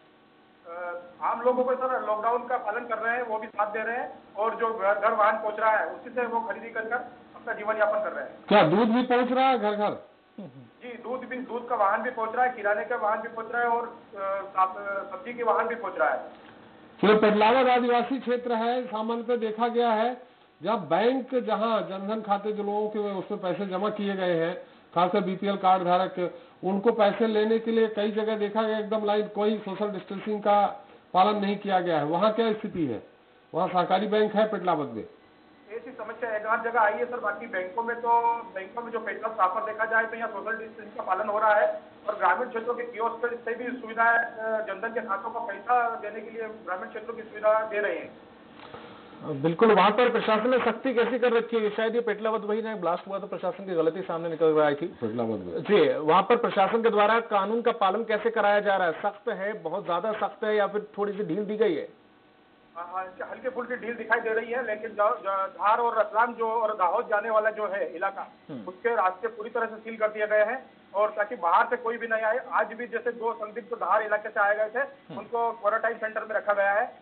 आम लोगों को सर लॉकडाउन का पालन कर रहे हैं, वो भी साथ दे रहे हैं और जो घर वाहन पहुंच रहा है उसी से वो खरीदी कर अपना जीवन यापन कर रहे हैं। क्या दूध भी पहुंच रहा है घर घर? जी दूध का वाहन भी पहुंच रहा है, किराने का वाहन भी पहुंच रहा है और सब्जी के वाहन भी पहुंच रहा है। तो पेटलावद आदिवासी क्षेत्र है, सामान्यतः देखा गया है जब बैंक, जहां जनधन खाते जो लोगों के उसमें पैसे जमा किए गए हैं, खासकर बीपीएल कार्ड धारक, उनको पैसे लेने के लिए कई जगह देखा गया एकदम लाइन, कोई सोशल डिस्टेंसिंग का पालन नहीं किया गया है। वहाँ क्या स्थिति है? वहाँ सहकारी बैंक है पेटलावद में? ऐसी समस्या एक आध जगह आई है सर, बाकी बैंकों में जो पेटलावद प्रॉपर देखा जाए तो यहाँ सोशल डिस्टेंसिंग का पालन हो रहा है और ग्रामीण क्षेत्रों के कियोस्क से भी सुविधा जनधन के खातों का पैसा देने के लिए ग्रामीण क्षेत्रों की सुविधा दे रहे हैं। बिल्कुल, वहां पर प्रशासन ने सख्ती कैसी कर रखी है? शायद ये पेटलावद वही नहीं ब्लास्ट हुआ तो प्रशासन की गलती सामने निकल आई थी पेटलावद में। जी, वहां पर प्रशासन के द्वारा कानून का पालन कैसे कराया जा रहा है? सख्त है, बहुत ज्यादा सख्त है या फिर थोड़ी सी ढील दी गई है? हल्की फुल्की ढील दिखाई दे रही है, लेकिन धार और रतलाम जो और दाहोद जाने वाला जो है इलाका उसके रास्ते पूरी तरह से सील कर दिए गए हैं और ताकि बाहर से कोई भी नहीं आए। आज भी जैसे 2 संदिग्ध धार इलाके से आए गए थे उनको क्वारंटाइन सेंटर में रखा गया है।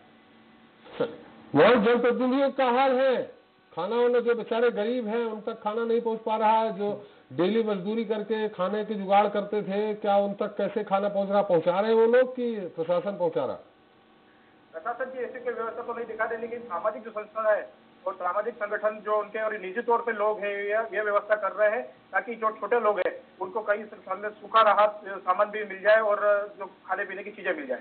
वहाँ जनप्रतिनिधियों का हाल है, खाना वाले जो बेचारे गरीब हैं उन तक खाना नहीं पहुंच पा रहा है, जो डेली मजदूरी करके खाने की जुगाड़ करते थे, क्या उन तक कैसे खाना पहुंच रहा? पहुंचा रहे वो लोग कि प्रशासन पहुंचा रहा? प्रशासन की ऐसी कोई व्यवस्था तो नहीं दिखा रही, लेकिन सामाजिक जो संस्था है और सामाजिक संगठन जो उनके और निजी तौर पे लोग हैं ये व्यवस्था कर रहे हैं ताकि जो छोटे लोग हैं उनको कहीं सूखा राहत सामान भी मिल जाए और जो खाने पीने की चीजें मिल जाए।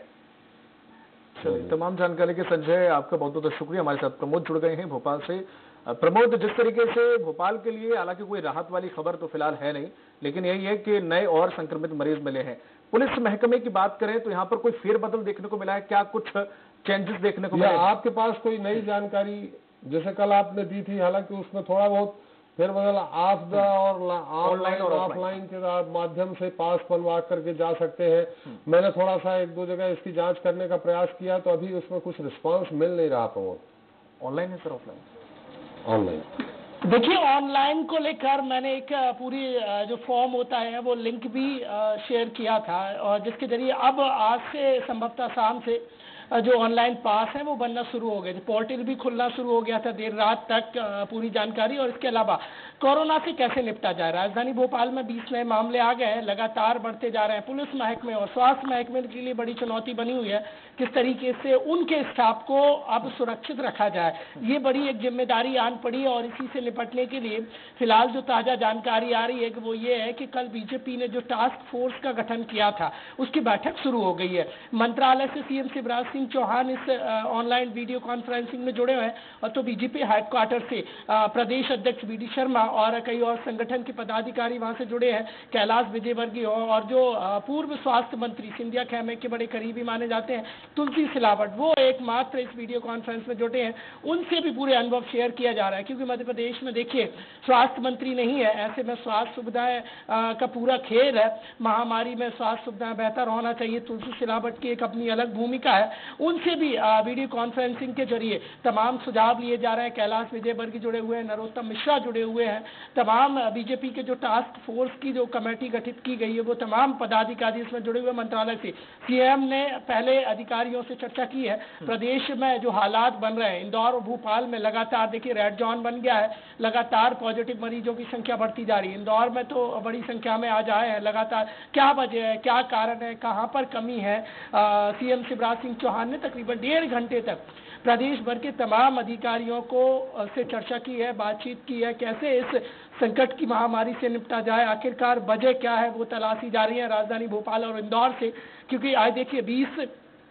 चलिए, तमाम जानकारी के संजय आपका बहुत बहुत शुक्रिया। हमारे साथ प्रमोद जुड़ गए हैं भोपाल से। प्रमोद, जिस तरीके से भोपाल के लिए हालांकि कोई राहत वाली खबर तो फिलहाल है नहीं, लेकिन यही है कि नए और संक्रमित मरीज मिले हैं। पुलिस महकमे की बात करें तो यहाँ पर कोई फेरबदल देखने को मिला है क्या? कुछ चेंजेस देखने को मिला? आपके पास कोई नई जानकारी जैसे कल आपने दी थी, हालांकि उसमें थोड़ा बहुत फेरबदल ऑनलाइन और ऑफलाइन के माध्यम से पास बनवा करके जा सकते हैं। मैंने थोड़ा सा 1-2 जगह इसकी जांच करने का प्रयास किया तो अभी उसमें कुछ रिस्पांस मिल नहीं रहा। प्रमोद, ऑनलाइन है सर ऑफलाइन? ऑनलाइन। देखिए, ऑनलाइन को लेकर मैंने एक पूरी जो फॉर्म होता है वो लिंक भी शेयर किया था और जिसके जरिए अब आज से संभवतः शाम से जो ऑनलाइन पास है वो बनना शुरू हो गए थे। पोर्टल भी खुलना शुरू हो गया था देर रात तक पूरी जानकारी। और इसके अलावा कोरोना से कैसे निपटा जाए, राजधानी भोपाल में 20 नए मामले आ गए हैं, लगातार बढ़ते जा रहे हैं। पुलिस महकमे और स्वास्थ्य महकमे के लिए बड़ी चुनौती बनी हुई है किस तरीके से उनके स्टाफ को अब सुरक्षित रखा जाए, ये बड़ी एक जिम्मेदारी आन पड़ी। और इसी से निपटने के लिए फिलहाल जो ताज़ा जानकारी आ रही है कि वो ये है कि कल बीजेपी ने जो टास्क फोर्स का गठन किया था उसकी बैठक शुरू हो गई है। मंत्रालय से सीएम शिवराज सिंह चौहान इस ऑनलाइन वीडियो कॉन्फ्रेंसिंग में जुड़े हुए हैं, और तो बीजेपी हेडक्वार्टर से प्रदेश अध्यक्ष बी डी शर्मा और कई और संगठन के पदाधिकारी वहां से जुड़े हैं, कैलाश विजयवर्गीय और जो पूर्व स्वास्थ्य मंत्री सिंधिया खैमे के बड़े करीबी माने जाते हैं तुलसी सिलावट, वो एकमात्र इस वीडियो कॉन्फ्रेंस में जुटे हैं। उनसे भी पूरे अनुभव शेयर किया जा रहा है, क्योंकि मध्य प्रदेश में देखिए स्वास्थ्य मंत्री नहीं है, ऐसे में स्वास्थ्य सुविधाएं का पूरा खेल है। महामारी में स्वास्थ्य सुविधाएं बेहतर होना चाहिए, तुलसी सिलावट की एक अपनी अलग भूमिका है। उनसे भी वीडियो कॉन्फ्रेंसिंग के जरिए तमाम सुझाव लिए जा रहे हैं। कैलाश विजयवर्गीय जुड़े हुए हैं, नरोत्तम मिश्रा जुड़े हुए हैं, तमाम बीजेपी के जो टास्क फोर्स की जो कमेटी गठित की गई है वो तमाम पदाधिकारी इसमें जुड़े हुए। मंत्रालय से सीएम ने पहले अधिकारियों से चर्चा की है। प्रदेश में जो हालात बन रहे हैं, इंदौर और भोपाल में लगातार देखिए रेड जोन बन गया है, लगातार पॉजिटिव मरीजों की संख्या बढ़ती जा रही है। इंदौर में तो बड़ी संख्या में आज आए हैं लगातार। क्या वजह है, क्या कारण है, कहां पर कमी है? सीएम शिवराज सिंह चौहान ने तकरीबन 1.5 घंटे तक प्रदेश भर के तमाम अधिकारियों को से चर्चा की है, बातचीत की है, कैसे इस संकट की महामारी से निपटा जाए। आखिरकार वजह क्या है वो तलाशी जा रही है राजधानी भोपाल और इंदौर से, क्योंकि आज देखिए 20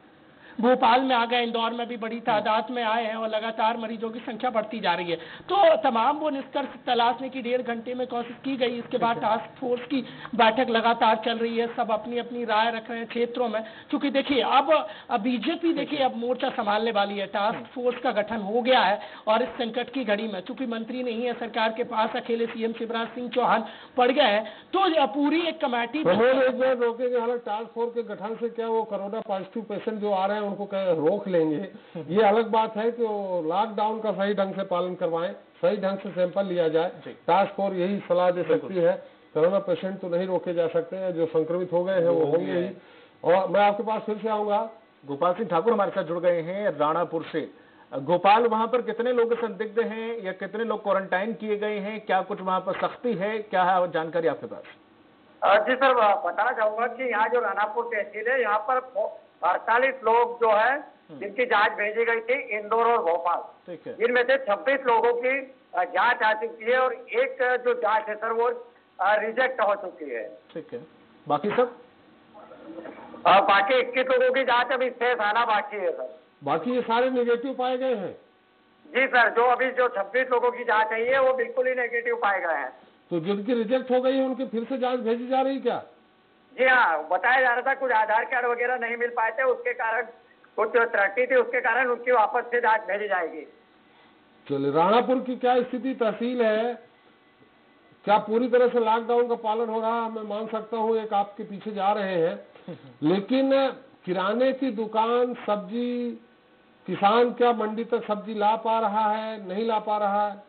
भोपाल में आ गए, इंदौर में भी बड़ी तादाद में आए हैं और लगातार मरीजों की संख्या बढ़ती जा रही है। तो तमाम वो निष्कर्ष तलाशने की 1.5 घंटे में कोशिश की गई। इसके बाद टास्क फोर्स की बैठक लगातार चल रही है, सब अपनी अपनी राय रख रहे हैं क्षेत्रों में। क्योंकि देखिए अब बीजेपी देखिए अब मोर्चा संभालने वाली है, टास्क फोर्स का गठन हो गया है और इस संकट की घड़ी में चूंकि मंत्री नहीं है सरकार के पास, अकेले सीएम शिवराज सिंह चौहान पड़ गए हैं, तो पूरी एक कमेटी रोकेंगे। हालांकि टास्क फोर्स के गठन से क्या वो कोरोना पॉजिटिव पेशेंट जो आ रहे हैं उनको रोक लेंगे, ये अलग बात है कि वो लॉकडाउन का सही ढंग से पालन करवाएं, सही ढंग से सैंपल लिया जाए। टास्क फोर्स यही सलाह दे सकती है। कोरोना पेशेंट तो नहीं रोके जा सकते हैं, जो संक्रमित हो गए हैं वो होंगे ही। और मैं आपके पास फिर से आऊंगा। गोपाल सिंह ठाकुर हमारे साथ जुड़ गए हैं राणापुर से। गोपाल, वहां पर कितने लोग संदिग्ध हैं या कितने लोग क्वारंटाइन किए गए हैं? क्या कुछ वहां पर सख्ती है, क्या है जानकारी आपके पास? जी सर, बताना चाहूंगा कि यहाँ जो राणापुर तहसील है, यहाँ पर 48 लोग जो है जिनकी जांच भेजी गई थी इंदौर और भोपाल, जिनमें से 26 लोगों की जांच आ चुकी है और एक जो जांच है सर वो रिजेक्ट हो चुकी है। ठीक है, बाकी सब बाकी 21 लोगों की जांच अभी शेष आना बाकी है सर। बाकी ये सारे नेगेटिव पाए गए हैं? जी सर, जो अभी जो 26 लोगों की जांच आई है वो बिल्कुल ही नेगेटिव पाए गए हैं। तो जिनकी रिजेक्ट हो गई है उनकी फिर से जांच भेजी जा रही क्या? जी हाँ, बताया जा रहा था कुछ आधार कार्ड वगैरह नहीं मिल पाए थे, उसके कारण कुछ त्रुटि थी, उसके कारण उनकी वापस से जांच भेजी जाएगी। चलिए, राणापुर की क्या स्थिति तहसील है? क्या पूरी तरह से लॉकडाउन का पालन हो रहा है? मैं मान सकता हूँ एक आपके पीछे जा रहे हैं, लेकिन किराने की दुकान, सब्जी, किसान क्या मंडी तक सब्जी ला पा रहा है, नहीं ला पा रहा है?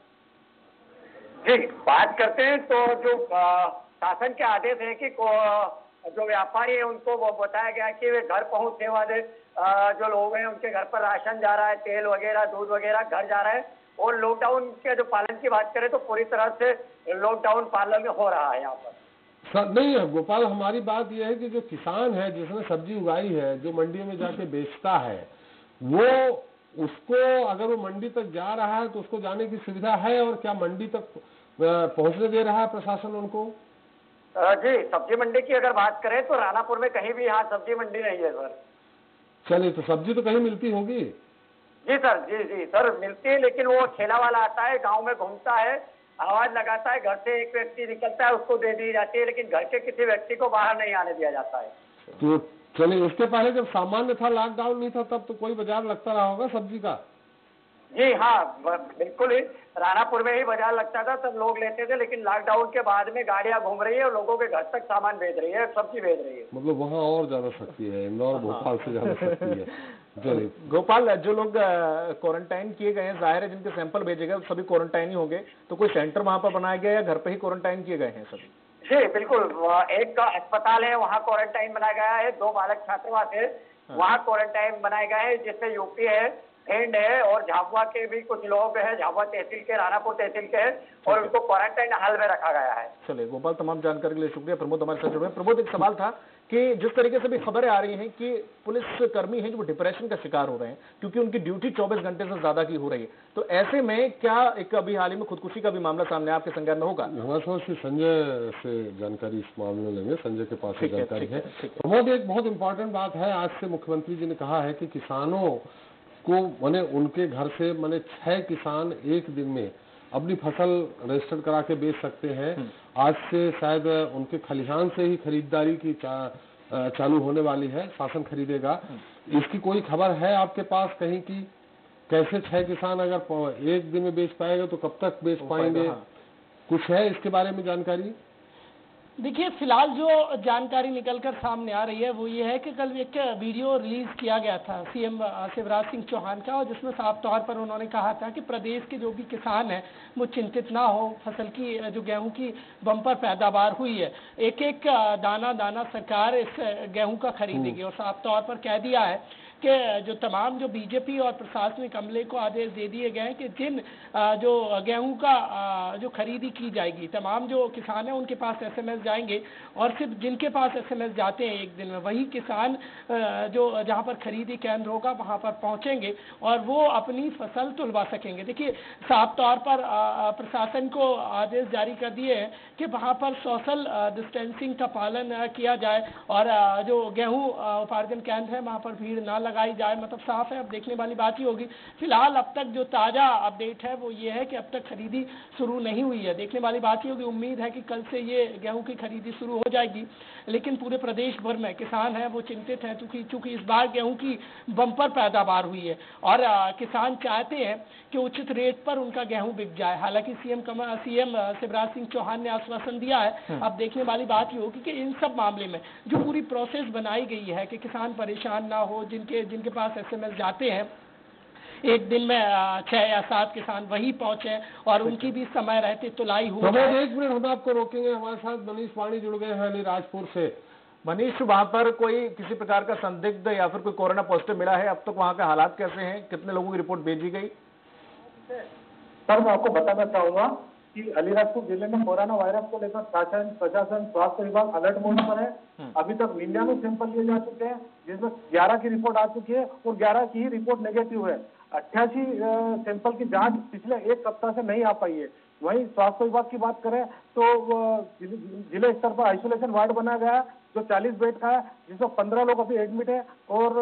जी, बात करते हैं तो जो शासन के आदेश है कि जो व्यापारी है उनको वो बताया गया कि वे घर पहुंच सेवा दे, जो लोग हैं उनके घर पर राशन जा रहा है, तेल वगैरह, दूध वगैरह घर जा रहा है। और लॉकडाउन के जो पालन की बात करें तो पूरी तरह से लॉकडाउन पालन हो रहा है यहाँ पर। नहीं है गोपाल, हमारी बात यह है कि जो किसान है जिसने सब्जी उगाई है, जो मंडियों में जाके बेचता है, वो उसको अगर वो मंडी तक जा रहा है तो उसको जाने की सुविधा है? और क्या मंडी तक पहुंचने दे रहा है प्रशासन उनको? जी, सब्जी मंडी की अगर बात करें तो राणापुर में कहीं भी यहाँ सब्जी मंडी नहीं है सर। चलिए, तो सब्जी तो कहीं मिलती होगी? जी सर, जी सर मिलती है, लेकिन वो ठेला वाला आता है, गांव में घूमता है, आवाज लगाता है, घर से एक व्यक्ति निकलता है, उसको दे दी जाती है, लेकिन घर के किसी व्यक्ति को बाहर नहीं आने दिया जाता है। तो चलिए, उसके पहले जब सामान्य था, लॉकडाउन नहीं था, तब तो कोई बाजार लगता रहा होगा सब्जी का? जी हाँ, बिल्कुल ही राणापुर में ही बाजार लगता था, सब लोग लेते थे, लेकिन लॉकडाउन के बाद में गाड़ियां घूम रही है और लोगों के घर तक सामान भेज रही है, सब्जी भेज रही है। मतलब वहाँ और ज्यादा सख्ती है, इंदौर भोपाल से ज्यादा सख्ती है। चलिए गोपाल, जो लोग क्वारंटाइन किए गए हैं, जाहिर है जिनके सैंपल भेजे गए सभी क्वारंटाइन ही होंगे, तो कोई सेंटर वहां पर बनाया गया या घर पे ही क्वारंटाइन किए गए हैं सभी? जी बिल्कुल, एक अस्पताल है वहाँ क्वारंटाइन बनाया गया है, 2 बालक छात्रावास है वहाँ क्वारंटाइन बनाए गए हैं, जिससे यूपी है फ्रेंड है और झाबुआ के भी कुछ लोग हैं, झाबुआ तहसील के, रानापुर तहसील के, और उनको क्वारंटाइन हाल में रखा गया है। चलिए गोपाल, तमाम जानकारी के लिए शुक्रिया। प्रमोद हमारे साथ जुड़े। प्रमोद, एक सवाल था कि जिस तरीके से भी खबरें आ रही हैं कि पुलिस कर्मी हैं जो डिप्रेशन का शिकार हो रहे हैं क्योंकि उनकी ड्यूटी 24 घंटे से ज्यादा की हो रही है, तो ऐसे में क्या एक अभी हाल ही में खुदकुशी का भी मामला सामने आपके संज्ञान में होगा? हमारे पास संजय से जानकारी इस मामले में लेंगे, संजय के पास जानकारी है। प्रमोद, एक बहुत इंपॉर्टेंट बात है, आज से मुख्यमंत्री जी ने कहा है कि किसानों को माने उनके घर से माने 6 किसान एक दिन में अपनी फसल रजिस्टर्ड करा के बेच सकते हैं। आज से शायद उनके खलिहान से ही खरीदारी की चालू होने वाली है, शासन खरीदेगा। इसकी कोई खबर है आपके पास कहीं की कैसे 6 किसान अगर एक दिन में बेच पाएगा तो कब तक बेच पाएंगे? कुछ है इसके बारे में जानकारी? देखिए, फिलहाल जो जानकारी निकलकर सामने आ रही है वो ये है कि कल एक वीडियो रिलीज किया गया था सीएम शिवराज सिंह चौहान का, और जिसमें साफ तौर पर उन्होंने कहा था कि प्रदेश के जो भी किसान हैं वो चिंतित ना हो, फसल की जो गेहूं की बम्पर पैदावार हुई है, एक एक दाना दाना सरकार इस गेहूं का खरीदेगी। और साफ तौर पर कह दिया है कि जो तमाम जो बीजेपी और प्रशासनिक अमले को आदेश दे दिए गए हैं कि जिन जो गेहूं का जो खरीदी की जाएगी, तमाम जो किसान हैं उनके पास एसएमएस जाएंगे, और सिर्फ जिनके पास एसएमएस जाते हैं एक दिन में वही किसान जो जहां पर खरीदी केंद्र होगा वहां पर पहुंचेंगे और वो अपनी फसल तुलवा सकेंगे। देखिए, साफ तौर पर प्रशासन को आदेश जारी कर दिए हैं कि वहां पर सोशल डिस्टेंसिंग का पालन किया जाए और जो गेहूं उपार्जन केंद्र है वहां पर भीड़ ना लगाई जाए। मतलब साफ है, अब देखने वाली बात ही होगी। फिलहाल अब तक जो ताजा अपडेट है वो ये है कि अब तक खरीदी शुरू नहीं हुई है, देखने वाली बात ही होगी। उम्मीद है कि कल से ये गेहूं की खरीदी शुरू हो जाएगी, लेकिन पूरे प्रदेश भर में किसान हैं वो चिंतित हैं क्योंकि इस बार गेहूं की बम्पर पैदावार हुई है और किसान चाहते हैं कि उचित रेट पर उनका गेहूं बिक जाए। हालांकि सीएम शिवराज सिंह चौहान ने आश्वासन दिया है। अब देखने वाली बात ही होगी कि इन सब मामले में जो पूरी प्रोसेस बनाई गई है कि किसान परेशान ना हो, जिनके पास एसएमएस जाते हैं एक दिन में 6 या 7 किसान वही पहुंचे और उनकी भी समय रहते तुलाई हो जाए। एक मिनट हम आपको रोकेंगे, हमारे साथ मनीष पानी जुड़ गए हैं अलीराजपुर से। मनीष, वहां पर कोई किसी प्रकार का संदिग्ध या फिर कोई कोरोना पॉजिटिव मिला है? अब तक वहां के हालात कैसे हैं? कितने लोगों की रिपोर्ट भेजी गई? सर, मैं आपको बताना चाहूंगा कि अलीराजपुर जिले में कोरोना वायरस को लेकर प्रशासन स्वास्थ्य विभाग अलर्ट मोड पर है। अभी तक 99 सैंपल लिए जा चुके हैं, जिसमें 11 की रिपोर्ट आ चुकी है और 11 की ही रिपोर्ट नेगेटिव है। 88 सैंपल की जांच पिछले 1 सप्ताह से नहीं आ पाई है। वहीं स्वास्थ्य विभाग की बात करें तो जिले स्तर पर आइसोलेशन वार्ड बनाया गया है जो 40 बेड का है, जिसमें 15 लोग अभी एडमिट है और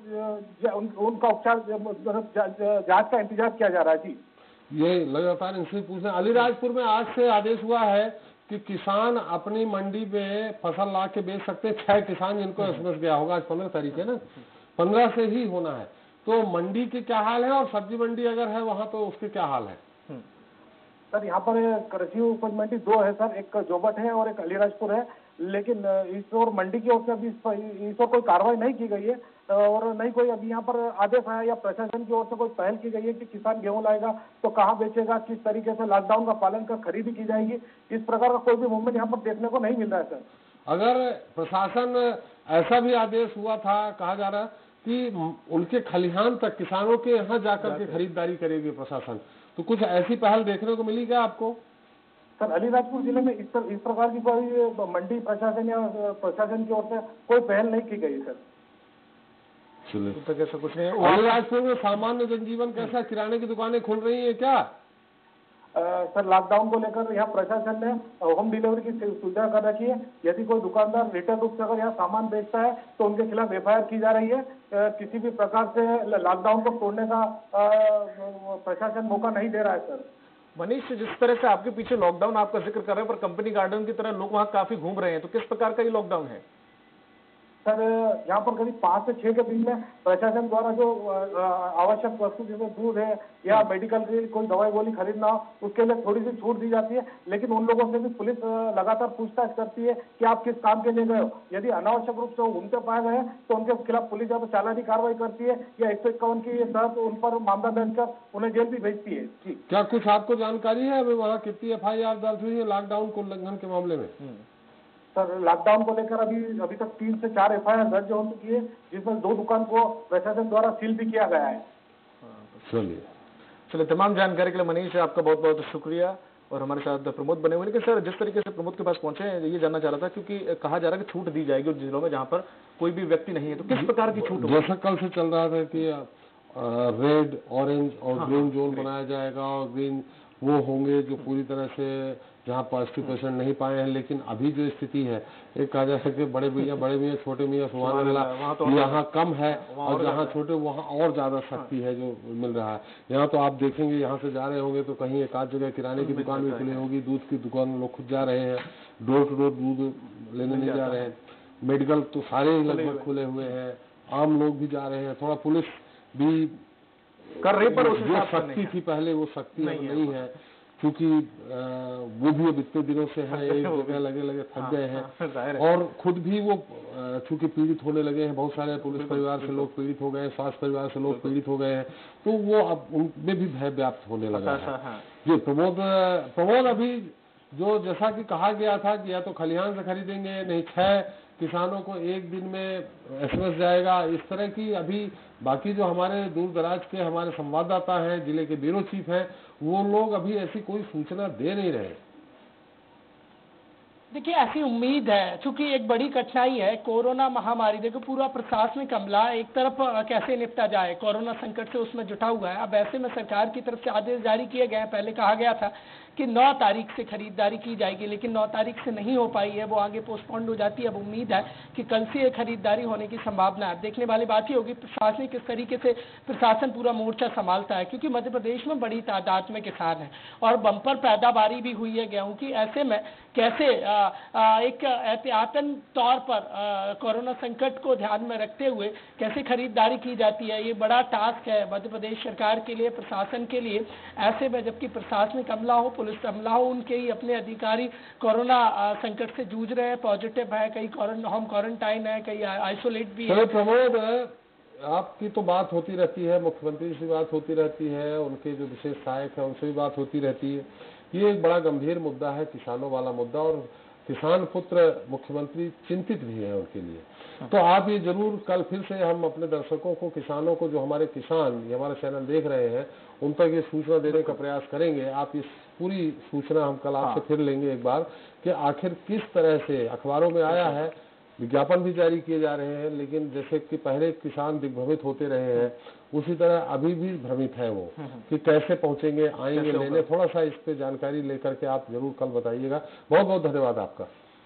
उनका उपचार जांच का इंतजार किया जा रहा है। जी, ये लगातार इनसे पूछना, अलीराजपुर में आज से आदेश हुआ है कि किसान अपनी मंडी में फसल ला के बेच सकते हैं। 6 किसान जिनको एसएमएस गया होगा, आज 15 तारीख है ना, 15 से ही होना है। तो मंडी के क्या हाल है और सब्जी मंडी अगर है वहां तो उसके क्या हाल है? सर, यहाँ पर कृषि उपज मंडी 2 है सर, एक जोबट है और एक अलीराजपुर है, लेकिन इस ओर मंडी की ओर से अभी इस ओर कोई कार्रवाई नहीं की गई है और नहीं कोई अभी यहाँ पर आदेश आया या प्रशासन की ओर से कोई पहल की गई है कि किसान गेहूं लाएगा तो कहाँ बेचेगा, किस तरीके से लॉकडाउन का पालन कर खरीदी की जाएगी, इस प्रकार का कोई भी मूवमेंट यहाँ पर देखने को नहीं मिल रहा है सर। अगर प्रशासन ऐसा भी आदेश हुआ था, कहा जा रहा कि उनके खलिहान तक किसानों के यहाँ जाकर के खरीदारी करेगी प्रशासन, तो कुछ ऐसी पहल देखने को मिली क्या आपको? सर, अलीराजपुर जिले में इस प्रकार की कोई मंडी प्रशासन या प्रशासन की ओर से कोई पहल नहीं की गई सर। तो कैसा कुछ नहीं। अलीराजपुर में सामान्य जनजीवन कैसा, किराने की दुकानें खुल रही है क्या? सर, लॉकडाउन को लेकर यहाँ प्रशासन ने होम डिलीवरी की सुविधा कर रखी है। यदि कोई दुकानदार रिटेल रूप से अगर यहाँ सामान बेचता है तो उनके खिलाफ एफआईआर की जा रही है। किसी भी प्रकार से लॉकडाउन को तोड़ने का प्रशासन मौका नहीं दे रहा है सर। मनीष, जिस तरह से आपके पीछे लॉकडाउन आपका जिक्र कर रहे हैं, पर कंपनी गार्डन की तरह लोग वहाँ काफी घूम रहे हैं, तो किस प्रकार का ये लॉकडाउन है? सर, यहाँ पर करीब 5 से 6 के बीच में प्रशासन द्वारा जो आवश्यक वस्तु जैसे दूध है या मेडिकल की कोई दवाई गोली खरीदना हो उसके लिए थोड़ी सी छूट दी जाती है, लेकिन उन लोगों से भी पुलिस लगातार पूछताछ करती है कि आप किस काम के लिए गए हो। यदि अनावश्यक रूप से वो घूमते पाए गए तो उनके खिलाफ पुलिस या तो चालानी कार्रवाई करती है या 151 की तहत उन पर मामला दर्ज कर उन्हें जेल भी भेजती है। जी, क्या कुछ आपको जानकारी है अभी वहाँ कितनी एफआईआर दर्ज हुई है लॉकडाउन को उल्लंघन के मामले में? सर, लॉकडाउन को लेकर अभी तक 3 से 4 एफआईआर दर्ज हो चुकी है, जिसमें 2 दुकान को प्रशासन द्वारा सील भी किया गया है। चलिए, तमाम जानकारी के लिए मनीष आपका बहुत बहुत शुक्रिया और हमारे साथ प्रमोद बने हुए। लेकिन सर, जिस तरीके से प्रमोद के पास पहुंचे हैं, ये जानना चाह रहा था, क्योंकि कहा जा रहा है कि छूट दी जाएगी उन जिलों में जहां पर कोई भी व्यक्ति नहीं है, तो किस प्रकार की छूट? जैसा कल से चल रहा था कि रेड, ऑरेंज और ग्रीन जोन बनाया जाएगा, और ग्रीन वो होंगे जो पूरी तरह से जहाँ पॉजिटिव पेशेंट नहीं पाए हैं। लेकिन अभी जो स्थिति है, एक कहा जा सकता है बड़े मियाँ छोटे मियाँ सुभान अल्लाह, यहाँ कम है और जहाँ छोटे वहाँ और ज्यादा सख्ती है जो मिल रहा है। यहाँ तो आप देखेंगे, यहाँ से जा रहे होंगे तो कहीं एक आध जगह किराने की दुकान भी खुली होगी, दूध की दुकान लोग खुद जा रहे हैं, डोर टू डोर दूध लेने नहीं जा रहे हैं। मेडिकल तो सारे ही लगभग खुले हुए हैं, आम लोग भी जा रहे हैं। थोड़ा पुलिस भी कर रही, पर जो सख्ती थी पहले वो सख्ती नहीं है, क्योंकि वो भी अब इतने दिनों से हैं, एक जगह लगे थक गए हैं, और खुद भी वो चूंकि पीड़ित होने लगे हैं। बहुत सारे पुलिस परिवार से लोग पीड़ित हो गए हैं, स्वास्थ्य परिवार से लोग पीड़ित हो गए हैं, तो वो अब उनमें भी भय व्याप्त होने लगा है। जी प्रमोद, अभी जो जैसा कि कहा गया था कि या तो खलिहान से खरीदेंगे, नहीं 6 किसानों को एक दिन में SMS जाएगा, इस तरह की अभी बाकी जो हमारे दूर दराज के हमारे संवाददाता हैं, जिले के ब्यूरो चीफ हैं, वो लोग अभी ऐसी कोई सूचना दे नहीं रहे। देखिए, ऐसी उम्मीद है, चूंकि एक बड़ी कठिनाई है कोरोना महामारी। देखो, पूरा प्रशासनिक अमला एक तरफ कैसे निपटा जाए, कोरोना संकट से उसमें जुटा हुआ है। अब ऐसे में सरकार की तरफ से आदेश जारी किए गए हैं। पहले कहा गया था कि 9 तारीख से खरीदारी की जाएगी, लेकिन 9 तारीख से नहीं हो पाई है, वो आगे पोस्टपोन्ड हो जाती है। अब उम्मीद है कि कल से खरीदारी होने की संभावना है। देखने वाली बात ही होगी प्रशासन किस तरीके से प्रशासन पूरा मोर्चा संभालता है, क्योंकि मध्य प्रदेश में बड़ी तादाद में किसान हैं और बम्पर पैदावारी भी हुई है गेहूं की। ऐसे में कैसे एक एहतियातन तौर पर कोरोना संकट को ध्यान में रखते हुए कैसे खरीदारी की जाती है, ये बड़ा टास्क है मध्य प्रदेश सरकार के लिए, प्रशासन के लिए। ऐसे में जबकि प्रशासनिक अमला हो, पुलिस अमला हो, उनके ही अपने अधिकारी कोरोना संकट से जूझ रहे हैं, पॉजिटिव है, कई होम क्वारंटाइन है, कई आइसोलेट भी है। प्रमोद, आपकी तो बात होती रहती है, मुख्यमंत्री से बात होती रहती है, उनके जो विशेष सहायक है उनसे भी बात होती रहती है। ये एक बड़ा गंभीर मुद्दा है, किसानों वाला मुद्दा, और किसान पुत्र मुख्यमंत्री चिंतित भी है उनके लिए। तो आप ये जरूर कल फिर से हम अपने दर्शकों को, किसानों को, जो हमारे किसान ये हमारा चैनल देख रहे हैं, उन तक ये सूचना देने का प्रयास करेंगे। आप इस पूरी सूचना हम कल आपसे फिर लेंगे एक बार, कि आखिर किस तरह से अखबारों में आया है, विज्ञापन भी जारी किए जा रहे हैं, लेकिन जैसे कि पहले किसान दिग्भ्रमित होते रहे हैं, उसी तरह अभी भी भ्रमित है वो, कि कैसे पहुंचेंगे, आएंगे लेने। थोड़ा सा इस पे जानकारी लेकर के आप जरूर कल बताइएगा। बहुत बहुत धन्यवाद आपका।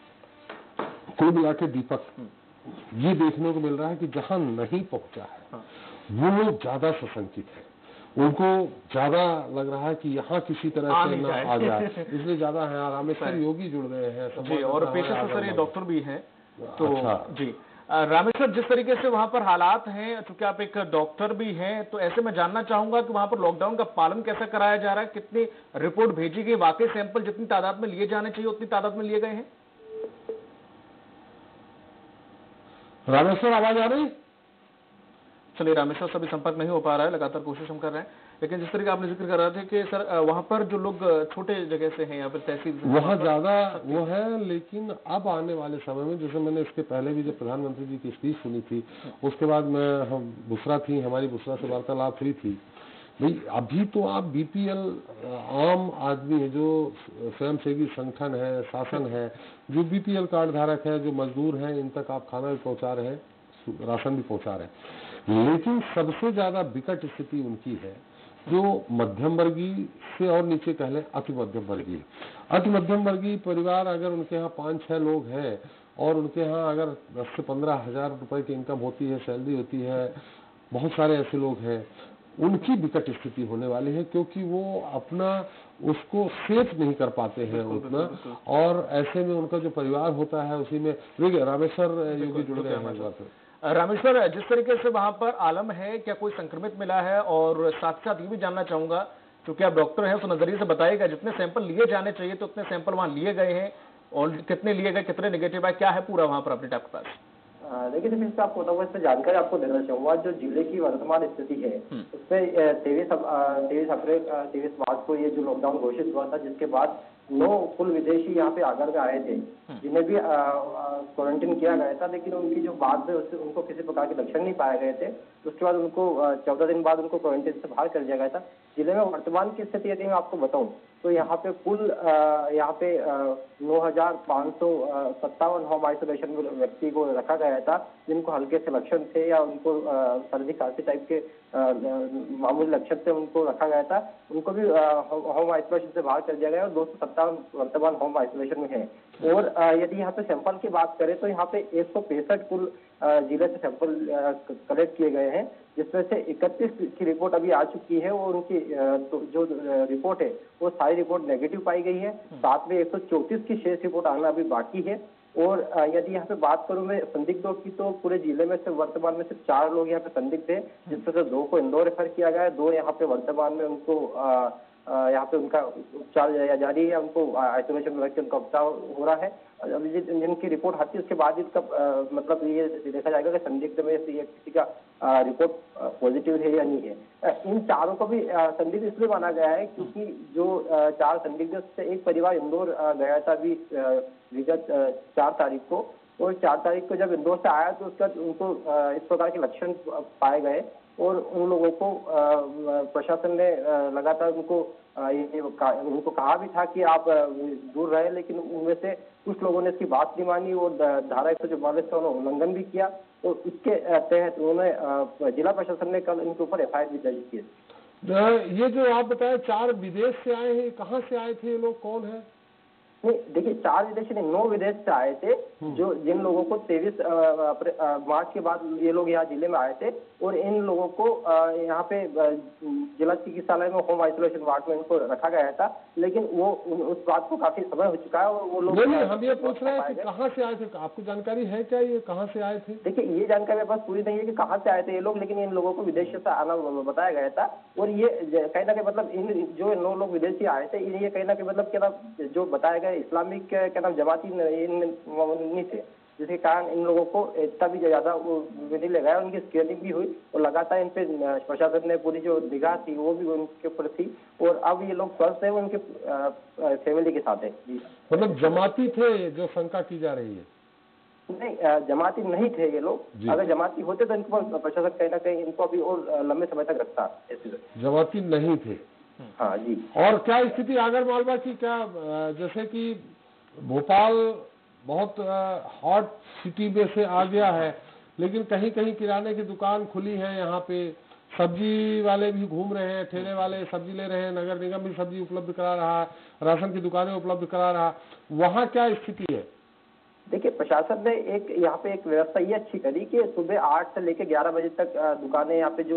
कुल मिला के दीपक, ये देखने को मिल रहा है कि जहां नहीं पहुंचा है वो लोग ज्यादा सशंकित है, उनको ज्यादा लग रहा है कि यहाँ किसी तरह से न आ जाए, इसलिए ज्यादा है। रामेश्वर योगी जुड़ गए हैं और पेशे से सर ये डॉक्टर भी हैं, तो जी रामेश्वर, जिस तरीके से वहां पर हालात हैं, चूंकि आप एक डॉक्टर भी हैं, तो ऐसे मैं जानना चाहूंगा कि वहां पर लॉकडाउन का पालन कैसे कराया जा रहा है, कितनी रिपोर्ट भेजी गई, वाकई सैंपल जितनी तादाद में लिए जाने चाहिए उतनी तादाद में लिए गए हैं? रामेश्वर, आवाज आ रही? चलिए, रामेश्वर से भी संपर्क नहीं हो पा रहा है, लगातार कोशिश हम कर रहे हैं। लेकिन जिस तरीके आपने जिक्र कर रहे थे कि सर वहां पर जो लोग छोटे जगह से हैं या फिर तहसील से, वहाँ ज्यादा वो है। लेकिन अब आने वाले समय में, जैसे मैंने इसके पहले भी जब प्रधानमंत्री जी की स्पीच सुनी थी, उसके बाद मैं हम बुसरा थी, हमारी बुसरा से वार्तालाप हुई थी, भाई अभी तो आप BPL आम आदमी है, जो स्वयंसेवी संगठन है, शासन है, जो BPL कार्ड धारक है, जो मजदूर हैं, इन तक आप खाना भी पहुंचा रहे हैं, राशन भी पहुंचा रहे हैं। लेकिन सबसे ज्यादा विकट स्थिति उनकी है जो मध्यम वर्गीय से और नीचे कह लें अति मध्यम वर्गीय। अति मध्यम वर्गीय परिवार, अगर उनके यहाँ 5-6 लोग हैं और उनके यहाँ अगर 10 से 15 हजार रुपए की इनकम होती है, सैलरी होती है, बहुत सारे ऐसे लोग हैं, उनकी विकट स्थिति होने वाली है, क्योंकि वो अपना उसको सेफ नहीं कर पाते हैं उतना, और ऐसे में उनका जो परिवार होता है उसी में। रामेश्वर योगी जुड़ गए हैं। रामेश्वर, जिस तरीके से वहां पर आलम है, क्या कोई संक्रमित मिला है? और साथ साथ ये भी जानना चाहूंगा, क्योंकि आप डॉक्टर हैं, उस नजरिए से बताइएगा, जितने सैंपल लिए जाने चाहिए तो उतने सैंपल वहां लिए गए हैं, और कितने लिए गए, कितने नेगेटिव है, क्या है पूरा वहां पर अपडेट आपके पास? देखिए, मैं आपको बताऊंगा, इसमें जानकारी आपको देना चाहूंगा। जो जिले की वर्तमान स्थिति है उसमें 23 मार्च को ये जो लॉकडाउन घोषित हुआ था, जिसके बाद 9 कुल विदेशी यहाँ पे आगर में आए थे, जिन्हें भी क्वारंटीन किया गया था, लेकिन उनकी जो बाद में उनको किसी प्रकार के लक्षण नहीं पाए गए थे। उसके बाद उनको 14 दिन बाद उनको क्वारंटीन से बाहर कर दिया गया था। जिले में वर्तमान की स्थिति यदि मैं आपको बताऊं तो यहाँ पे कुल 9,557 होम आइसोलेशन में व्यक्ति को रखा गया था, जिनको हल्के से लक्षण थे या उनको सर्दी खांसी टाइप के मामूली लक्षण से उनको रखा गया था। उनको भी होम आइसोलेशन से बाहर कर दिया गया और 257 वर्तमान होम आइसोलेशन में है। और यदि यहाँ पे सैंपल की बात करें तो यहाँ पे 165 कुल जिले से सैंपल कलेक्ट किए गए हैं, जिसमें से 31 की रिपोर्ट अभी आ चुकी है और उनकी जो रिपोर्ट है वो सारी रिपोर्ट नेगेटिव पाई गई है। साथ में 134 की शेष रिपोर्ट आना अभी बाकी है। और यदि यहाँ पे बात करूं मैं संदिग्धों की तो पूरे जिले में से वर्तमान में सिर्फ 4 लोग यहाँ पे संदिग्ध हैं, जिसमें से 2 को इंदौर रेफर किया गया है, 2 यहाँ पे वर्तमान में उनको यहाँ पे उनका उपचार जारी है, उनको आइसोलेशन में रखकर उनका उपचार हो रहा है। अभी जिनकी रिपोर्ट आती है उसके बाद इसका मतलब ये देखा जाएगा कि संदिग्ध में से किसी का रिपोर्ट पॉजिटिव है या नहीं है। इन चारों को भी संदिग्ध इसलिए माना गया है क्योंकि जो 4 संदिग्ध से एक परिवार इंदौर गया था अभी विगत 4 तारीख को, और 4 तारीख को जब इंदौर से आया तो उसका उनको इस प्रकार के लक्षण पाए गए और उन लोगों को प्रशासन ने लगातार उनको कहा भी था कि आप दूर रहे, लेकिन उनमें से कुछ लोगों ने इसकी बात नहीं मानी और धारा 144 का उल्लंघन भी किया। और उसके तहत उन्होंने जिला प्रशासन ने कल इनके ऊपर FIR भी दर्ज की। ये जो आप बताए 4 विदेश से आए हैं, कहाँ से आए थे ये लोग, कौन है? नहीं देखिए, 4 विदेशी नहीं, 9 विदेश से आए थे, जो जिन लोगों को 23 मार्च के बाद ये लोग यहाँ जिले में आए थे और इन लोगों को यहाँ पे जिला चिकित्सालय में होम आइसोलेशन वार्ड में इनको रखा गया था, लेकिन वो उस बात को काफी समय हो चुका है और वो लोग नहीं, हम ये पूछ रहे हैं कि कहाँ से आए थे, आपको जानकारी है क्या, ये कहाँ से आए थे? देखिए, ये जानकारी मेरे पास पूरी नहीं है कि कहाँ से आए थे ये लोग, लेकिन इन लोगों को विदेश से आना बताया गया था। और ये कहीं ना कहीं मतलब इन जो 9 लोग विदेशी आए थे, ये कहीं ना कहीं मतलब क्या नाम जो बताया गया इस्लामिक क्या नाम जमाती नहीं थे, जिसके कारण इन लोगों को इतना भी ज्यादा नहीं लगाया। उनकी स्क्रीनिंग भी हुई और लगातार इन पे प्रशासन ने पूरी जो निगाह थी वो भी उनके ऊपर थी और अब ये लोग स्वस्थ है, उनके फैमिली के साथ है। मतलब जमाती थे जो शंका की जा रही है? नहीं, जमाती नहीं थे ये लोग। अगर जमाती होते तो इनको प्रशासन कहीं ना कहीं इनको अभी और लंबे समय तक रखता। जमाती नहीं थे? हाँ जी। और क्या स्थिति आगर मालवा की, क्या जैसे कि भोपाल बहुत हॉट सिटी में से आ गया है, लेकिन कहीं कहीं किराने की दुकान खुली है, यहाँ पे सब्जी वाले भी घूम रहे हैं, ठेले वाले सब्जी ले रहे हैं, नगर निगम भी सब्जी उपलब्ध करा रहा है, राशन की दुकानें उपलब्ध करा रहा, वहाँ क्या स्थिति है? देखिए, प्रशासन ने यहाँ पे एक व्यवस्था ये अच्छी करी कि सुबह 8 से लेकर 11 बजे तक दुकानें यहाँ पे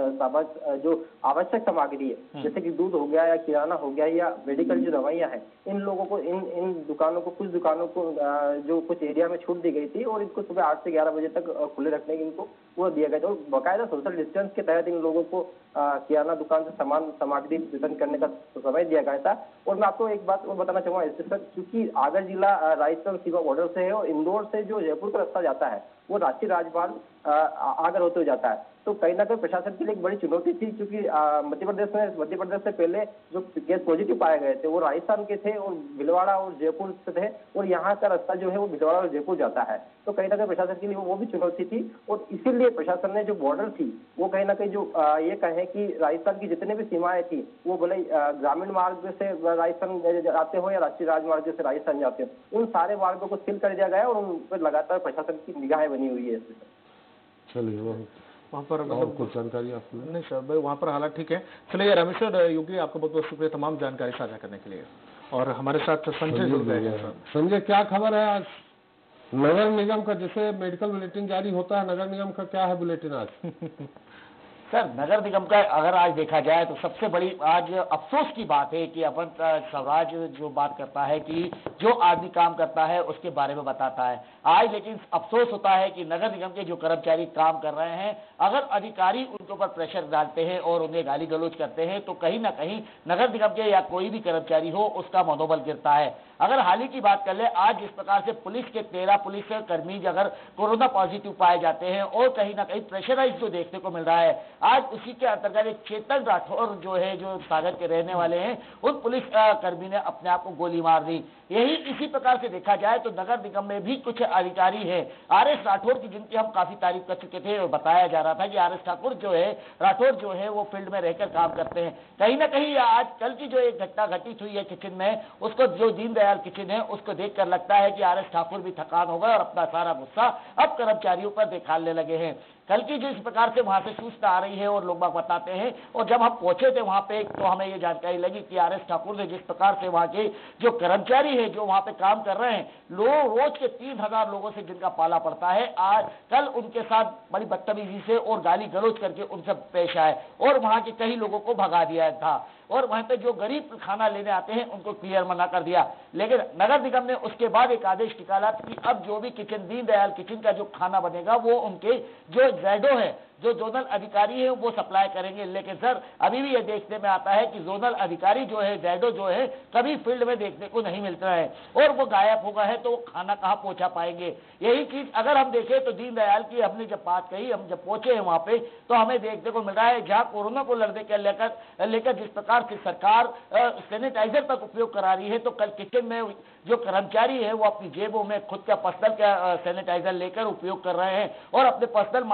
जो आवश्यक सामग्री है, जैसे कि दूध हो गया या किराना हो गया या मेडिकल जो दवाइयाँ हैं, इन लोगों को इन दुकानों को कुछ दुकानों को जो कुछ एरिया में छूट दी गई थी और इनको सुबह 8 से 11 बजे तक खुले रखने की इनको वो दिया गया था। और बाकायदा सोशल डिस्टेंस के तहत इन लोगों को किराना दुकान से सामग्री वितरण करने का समय दिया गया था। और मैं आपको एक बात और बताना चाहूँगा इससे सर, क्योंकि आगर जिला राजस्थान सीमा बॉर्डर से है और इंदौर से जो जयपुर का रास्ता जाता है वो राष्ट्रीय राजमार्ग आगर होते हुए जाता है, तो कहीं ना कहीं प्रशासन के लिए एक बड़ी चुनौती थी, क्योंकि मध्य प्रदेश से पहले जो केस पॉजिटिव पाए गए थे वो राजस्थान के थे और भीलवाड़ा और जयपुर से थे और यहाँ का रास्ता जो है वो भीलवाड़ा और जयपुर जाता है, तो कहीं ना कहीं प्रशासन के लिए वो भी चुनौती थी। और इसीलिए प्रशासन ने जो बॉर्डर थी वो कहीं ना कहीं जो ये कहें कि राजस्थान की जितने भी सीमाएं थी वो भले ग्रामीण मार्ग से राजस्थान जाते हो या राष्ट्रीय राजमार्ग से राजस्थान जाते हो, उन सारे मार्गों को सील कर दिया गया और उन पर लगातार प्रशासन की निगाहें बनी हुई है। चलिए, वहाँ पर मतलब कुछ जानकारी आपको? नहीं सर भाई, वहाँ पर हालात ठीक है। चलिए रामेश्वर योगी, आपका बहुत बहुत शुक्रिया तमाम जानकारी साझा करने के लिए। और हमारे साथ संजय जुड़ गए हैं। संजय, क्या खबर है आज नगर निगम का? जैसे मेडिकल बुलेटिन जारी होता है, नगर निगम का क्या है बुलेटिन आज? सर, नगर निगम का अगर आज देखा जाए तो सबसे बड़ी आज अफसोस की बात है कि अपन स्वराज जो बात करता है कि जो आदमी काम करता है उसके बारे में बताता है। आज लेकिन अफसोस होता है कि नगर निगम के जो कर्मचारी काम कर रहे हैं, अगर अधिकारी उनके ऊपर प्रेशर डालते हैं और उन्हें गाली गलौज करते हैं तो कहीं ना कहीं नगर निगम के या कोई भी कर्मचारी हो उसका मनोबल गिरता है। अगर हाल ही की बात कर ले, आज जिस प्रकार से पुलिस के 13 पुलिस कर्मी अगर कोरोना पॉजिटिव पाए जाते हैं और कहीं ना कहीं प्रेशराइज जो देखने को मिल रहा है, आज उसी के अंतर्गत एक चेतन राठौर जो है, जो सागर के रहने वाले हैं, उन पुलिस कर्मी ने अपने आप को गोली मार दी। यही इसी प्रकार से देखा जाए तो नगर निगम में भी कुछ अधिकारी हैं आर.एस. राठौर की, जिनकी हम काफी तारीफ कर चुके थे और बताया जा रहा था कि आर.एस. राठौर जो है वो फील्ड में रहकर काम करते हैं। कहीं ना कहीं आज कल की जो एक घटना घटित हुई है किचन में, उसको जो दीनदयाल किचन है उसको देखकर लगता है कि आर.एस. ठाकुर भी थकान हो गए और अपना सारा गुस्सा अब कर्मचारियों पर दिखाने लगे हैं। कल की जो इस प्रकार से वहां से सूचना आ रही है और लोग बाग बताते हैं, और जब हम पहुंचे थे वहां पे तो हमें ये जानकारी लगी कि आर.एस. ठाकुर ने जिस प्रकार से वहां के जो कर्मचारी है जो वहां पे काम कर रहे हैं, रोज के 3000 लोगों से जिनका पाला पड़ता है, आज कल उनके साथ बड़ी बदतमीजी से और गाली गलौज करके उनसे पेश आए और वहां के कई लोगों को भगा दिया था और वहां पे जो गरीब खाना लेने आते हैं उनको क्लियर मना कर दिया। लेकिन नगर निगम ने उसके बाद एक आदेश निकाला कि अब जो भी किचन, दीनदयाल किचन का जो खाना बनेगा वो उनके जो जैडो है, जो जोनल अधिकारी है वो सप्लाई करेंगे। लेकिन सर अभी भी ये देखने में आता है कि जोनल अधिकारी जो है, जैडो जो है, कभी फील्ड में देखने को नहीं मिलता है और वो गायब हो गए हैं, तो वो खाना कहाँ पहुंचा पाएंगे। यही चीज अगर हम देखें तो दीनदयाल की हमने जब बात कही, हम जब पहुंचे हैं वहां पे तो हमें देखने को मिल रहा है जहां कोरोना को लड़ने के लेकर जिस प्रकार से सरकार सैनिटाइजर तक उपयोग करा रही है, तो कल किचन में जो कर्मचारी है वो अपनी जेबों में खुद का पर्सनल का सैनिटाइजर लेकर उपयोग कर रहे हैं और अपने पर्सनल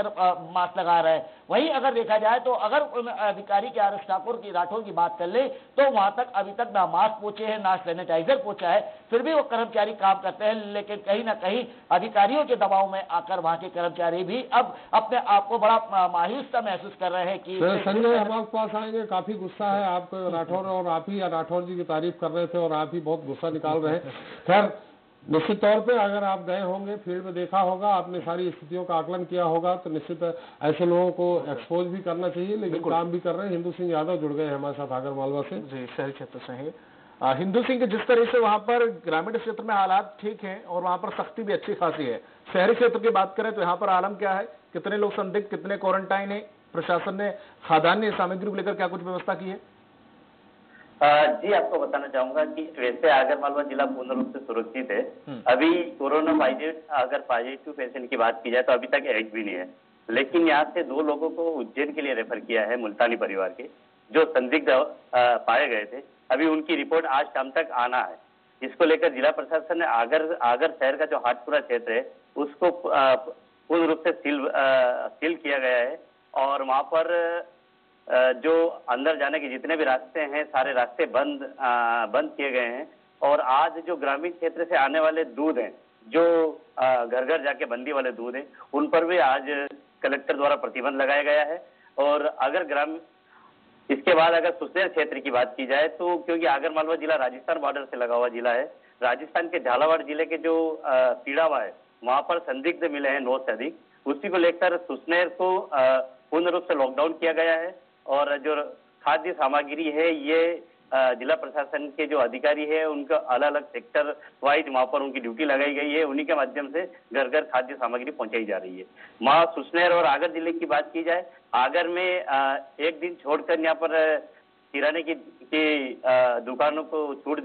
मास्क लगा रहे हैं। वहीं अगर देखा जाए तो अगर उन अधिकारी के आर.एस. राठौर की बात कर ले तो वहां तक अभी तक ना मास्क पहुंचे हैं ना सैनिटाइजर पहुंचा है, फिर भी वो कर्मचारी काम करते हैं। लेकिन कहीं ना कहीं अधिकारियों के दबाव में आकर वहां के कर्मचारी भी अब अपने आप को बड़ा मायूस महसूस कर रहे हैं कि संजय हम आपके पास आएंगे, काफी गुस्सा है आपको राठौर, और आप ही राठौर जी की तारीफ कर रहे थे और आप ही बहुत गुस्सा निकाल रहे हैं। खैर निश्चित तौर पे अगर आप गए होंगे, फील्ड में देखा होगा, आपने सारी स्थितियों का आकलन किया होगा, तो निश्चित ऐसे लोगों को एक्सपोज भी करना चाहिए, लेकिन काम भी कर रहे हैं। हिंदू सिंह यादव जुड़ गए हमारे साथ आगर मालवा से। जी, शहरी क्षेत्र से है हिंदू सिंह के, जिस तरह से वहां पर ग्रामीण क्षेत्र में हालात ठीक हैं और वहां पर सख्ती भी अच्छी खासी है, शहरी क्षेत्र की बात करें तो यहाँ पर आलम क्या है, कितने लोग संदिग्ध, कितने क्वारंटाइन है, प्रशासन ने खाद्यान्न सामग्री को लेकर क्या कुछ व्यवस्था की है? जी आपको बताना चाहूंगा कि वैसे आगरमालवा जिला पूर्ण रूप से सुरक्षित है। अभी कोरोना पॉजिटिव पेशेंट की बात की जाए तो अभी तक एक भी नहीं है, लेकिन यहाँ से 2 लोगों को उज्जैन के लिए रेफर किया है, मुल्तानी परिवार के, जो संदिग्ध पाए गए थे। अभी उनकी रिपोर्ट आज शाम तक आना है। इसको लेकर जिला प्रशासन ने आगर शहर का जो हाटपुरा क्षेत्र है उसको पूर्ण रूप से सील किया गया है और वहां पर जो अंदर जाने के जितने भी रास्ते हैं सारे रास्ते बंद किए गए हैं। और आज जो ग्रामीण क्षेत्र से आने वाले दूध हैं, जो घर घर जाके बंदी वाले दूध हैं, उन पर भी आज कलेक्टर द्वारा प्रतिबंध लगाया गया है। और अगर इसके बाद अगर सुसनेर क्षेत्र की बात की जाए तो क्योंकि आगरमालवा जिला राजस्थान बॉर्डर से लगा हुआ जिला है, राजस्थान के झालावाड़ जिले के जो पीड़ावा है वहां पर संदिग्ध मिले हैं 9 से अधिक। उसी को लेकर सुसनेर को पूर्ण रूप से लॉकडाउन किया गया है और जो खाद्य सामग्री है ये जिला प्रशासन के जो अधिकारी है उनका अलग अलग सेक्टर वाइज वहां पर उनकी ड्यूटी लगाई गई है। उन्हीं के माध्यम से घर घर खाद्य सामग्री पहुंचाई जा रही है। वहां सुसनेर और आगर जिले की बात की जाए, आगर में एक दिन छोड़कर यहाँ पर किराने की दुकानों को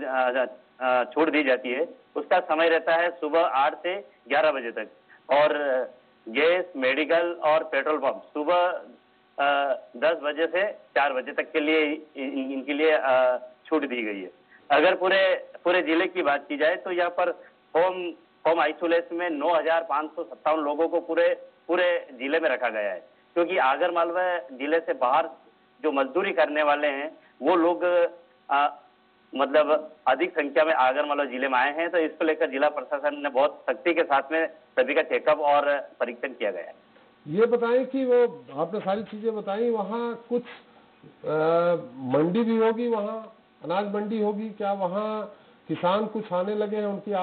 छूट दी जाती है। उसका समय रहता है सुबह 8 से 11 बजे तक और गैस, मेडिकल और पेट्रोल पंप सुबह 10 बजे से 4 बजे तक के लिए इनके लिए छूट दी गई है। अगर पूरे जिले की बात की जाए तो यहाँ पर होम आइसोलेशन में 9,557 लोगों को पूरे जिले में रखा गया है, क्योंकि आगरमालवा जिले से बाहर जो मजदूरी करने वाले हैं वो लोग मतलब अधिक संख्या में आगरमालवा जिले में आए हैं। तो इसको लेकर जिला प्रशासन ने बहुत सख्ती के साथ में सभी का चेकअप और परीक्षण किया गया है। ये बताएं कि वो आपने सारी चीजें बताई, वहाँ कुछ मंडी भी होगी, वहाँ अनाज मंडी होगी क्या? वहाँ किसान कुछ आने लगे हैं उनकी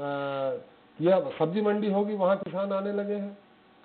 या सब्जी मंडी होगी, वहाँ किसान आने लगे हैं?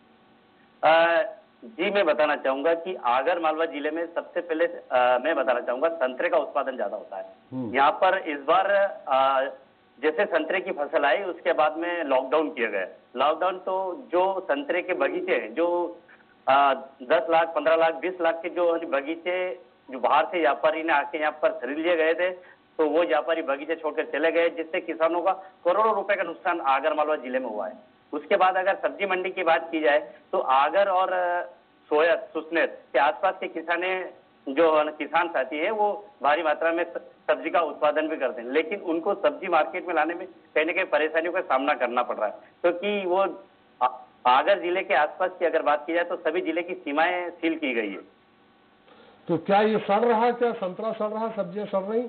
जी मैं बताना चाहूंगा कि आगरमालवा जिले में सबसे पहले मैं बताना चाहूंगा संतरे का उत्पादन ज्यादा होता है। यहाँ पर इस बार जैसे संतरे की फसल आई उसके बाद में लॉकडाउन किया गया। लॉकडाउन तो जो संतरे के बगीचे हैं जो 10 लाख, 15 लाख, 20 लाख के जो बगीचे जो बाहर से व्यापारी ने आके यहाँ पर खरीद लिए गए थे, तो वो व्यापारी बगीचे छोड़कर चले गए, जिससे किसानों का करोड़ों रुपए का नुकसान आगरमालवा जिले में हुआ है। उसके बाद अगर सब्जी मंडी की बात की जाए तो आगर और सोयत, सुसनेत के आसपास के किसान साथी है वो भारी मात्रा में सब्जी का उत्पादन भी करते हैं, लेकिन उनको सब्जी मार्केट में लाने में कहीं न कहीं परेशानियों का सामना करना पड़ रहा है, क्योंकि वो आगर जिले के आसपास की अगर बात की जाए तो सभी जिले की सीमाएं सील की गई है। तो क्या ये सड़ रहा है? क्या संतरा सड़ रहा है? सब्जियां सड़ रही?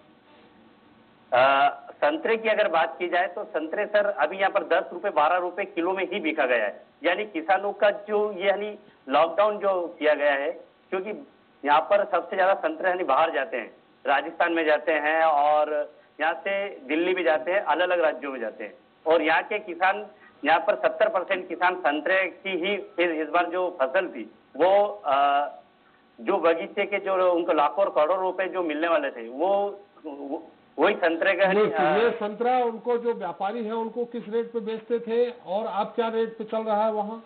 संतरे की अगर बात की जाए तो संतरे सर अभी यहाँ पर 10 रुपए 12 रुपए किलो में ही बिका गया है। यानी किसानों का जो यानी लॉकडाउन जो किया गया है, क्योंकि यहाँ पर सबसे ज्यादा संतरे यानी बाहर जाते हैं, राजस्थान में जाते हैं और यहाँ से दिल्ली भी जाते हैं, अलग अलग राज्यों में जाते हैं। और यहाँ के किसान, यहाँ पर 70% किसान संतरे की ही इस बार जो फसल थी वो जो बगीचे के जो उनको लाखों और करोड़ों रुपए जो मिलने वाले थे वो वही संतरे का ये संतरा उनको जो व्यापारी है उनको किस रेट पे बेचते थे और अब क्या रेट पे चल रहा है वहाँ?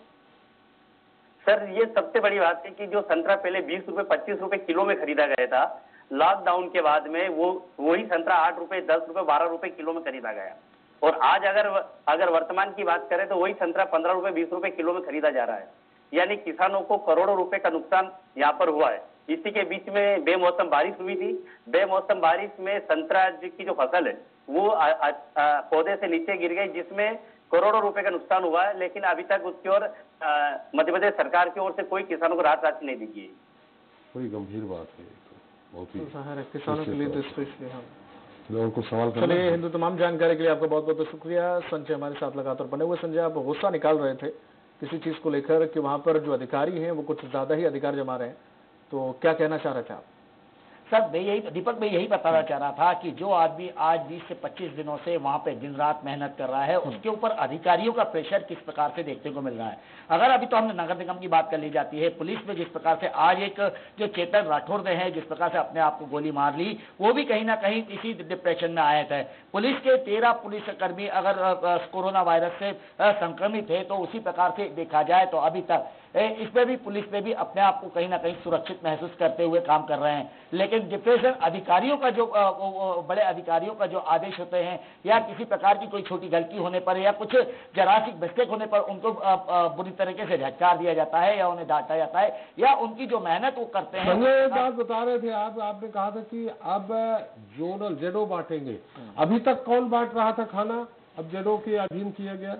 सर ये सबसे बड़ी बात है कि जो संतरा पहले 20 रुपए 25 रुपए किलो में खरीदा गया था, लॉकडाउन के बाद में वही संतरा 8 रुपए 10 रुपए 12 रुपए किलो में खरीदा गया। और आज अगर वर्तमान की बात करें तो वही संतरा 15 रुपए 20 रुपए किलो में खरीदा जा रहा है। यानी किसानों को करोड़ों रुपए का नुकसान यहाँ पर हुआ है। इसी के बीच में बेमौसम बारिश हुई थी। बेमौसम बारिश में संतरा की जो फसल है वो पौधे से नीचे गिर गई, जिसमें करोड़ों रुपए का नुकसान हुआ है। लेकिन अभी तक उसकी ओर मध्य प्रदेश सरकार की ओर से कोई किसानों को राहत राशि नहीं दी गई। बड़ी गंभीर बात है, बहुत ही किसानों के लिए तो स्पेशली हम लोगों को सवाल करना। चलिए हिंदू तमाम जानकारी के लिए आपका बहुत बहुत शुक्रिया। संजय हमारे साथ लगातार बने हुए। संजय, आप गुस्सा निकाल रहे थे किसी चीज को लेकर कि वहां पर जो अधिकारी हैं वो कुछ ज्यादा ही अधिकार जमा रहे हैं, तो क्या कहना चाह रहे थे आप? सर दीपक मैं यही बताना चाह रहा था कि जो आदमी आज 20 से 25 दिनों से वहां पे दिन रात मेहनत कर रहा है, उसके ऊपर अधिकारियों का प्रेशर किस प्रकार से देखने को मिल रहा है। अगर अभी तो हमने नगर निगम की बात कर ली जाती है, पुलिस में जिस प्रकार से आज एक जो चेतन राठौर ने है जिस प्रकार से अपने आप को गोली मार ली, वो भी कहीं ना कहीं इसी डिप्रेशन में आया था। पुलिस के 13 पुलिसकर्मी अगर कोरोना वायरस से संक्रमित है तो उसी प्रकार से देखा जाए तो अभी तक इसमें भी पुलिस में भी अपने आप को कहीं ना कहीं सुरक्षित महसूस करते हुए काम कर रहे हैं। लेकिन डिप्रेशन अधिकारियों का जो बड़े अधिकारियों का जो आदेश होते हैं या किसी प्रकार की कोई छोटी गलती होने पर या कुछ जरासी मिस्टेक होने पर उनको बुरी तरीके से झटकार दिया जाता है या उन्हें डांटा जाता है या उनकी जो मेहनत वो करते हैं। संजय, एक बात बता रहे थे आपने कहा था कि अब जोनल जेडो बांटेंगे। अभी तक कौन बांट रहा था खाना? अब जेडो के अधीन किया गया।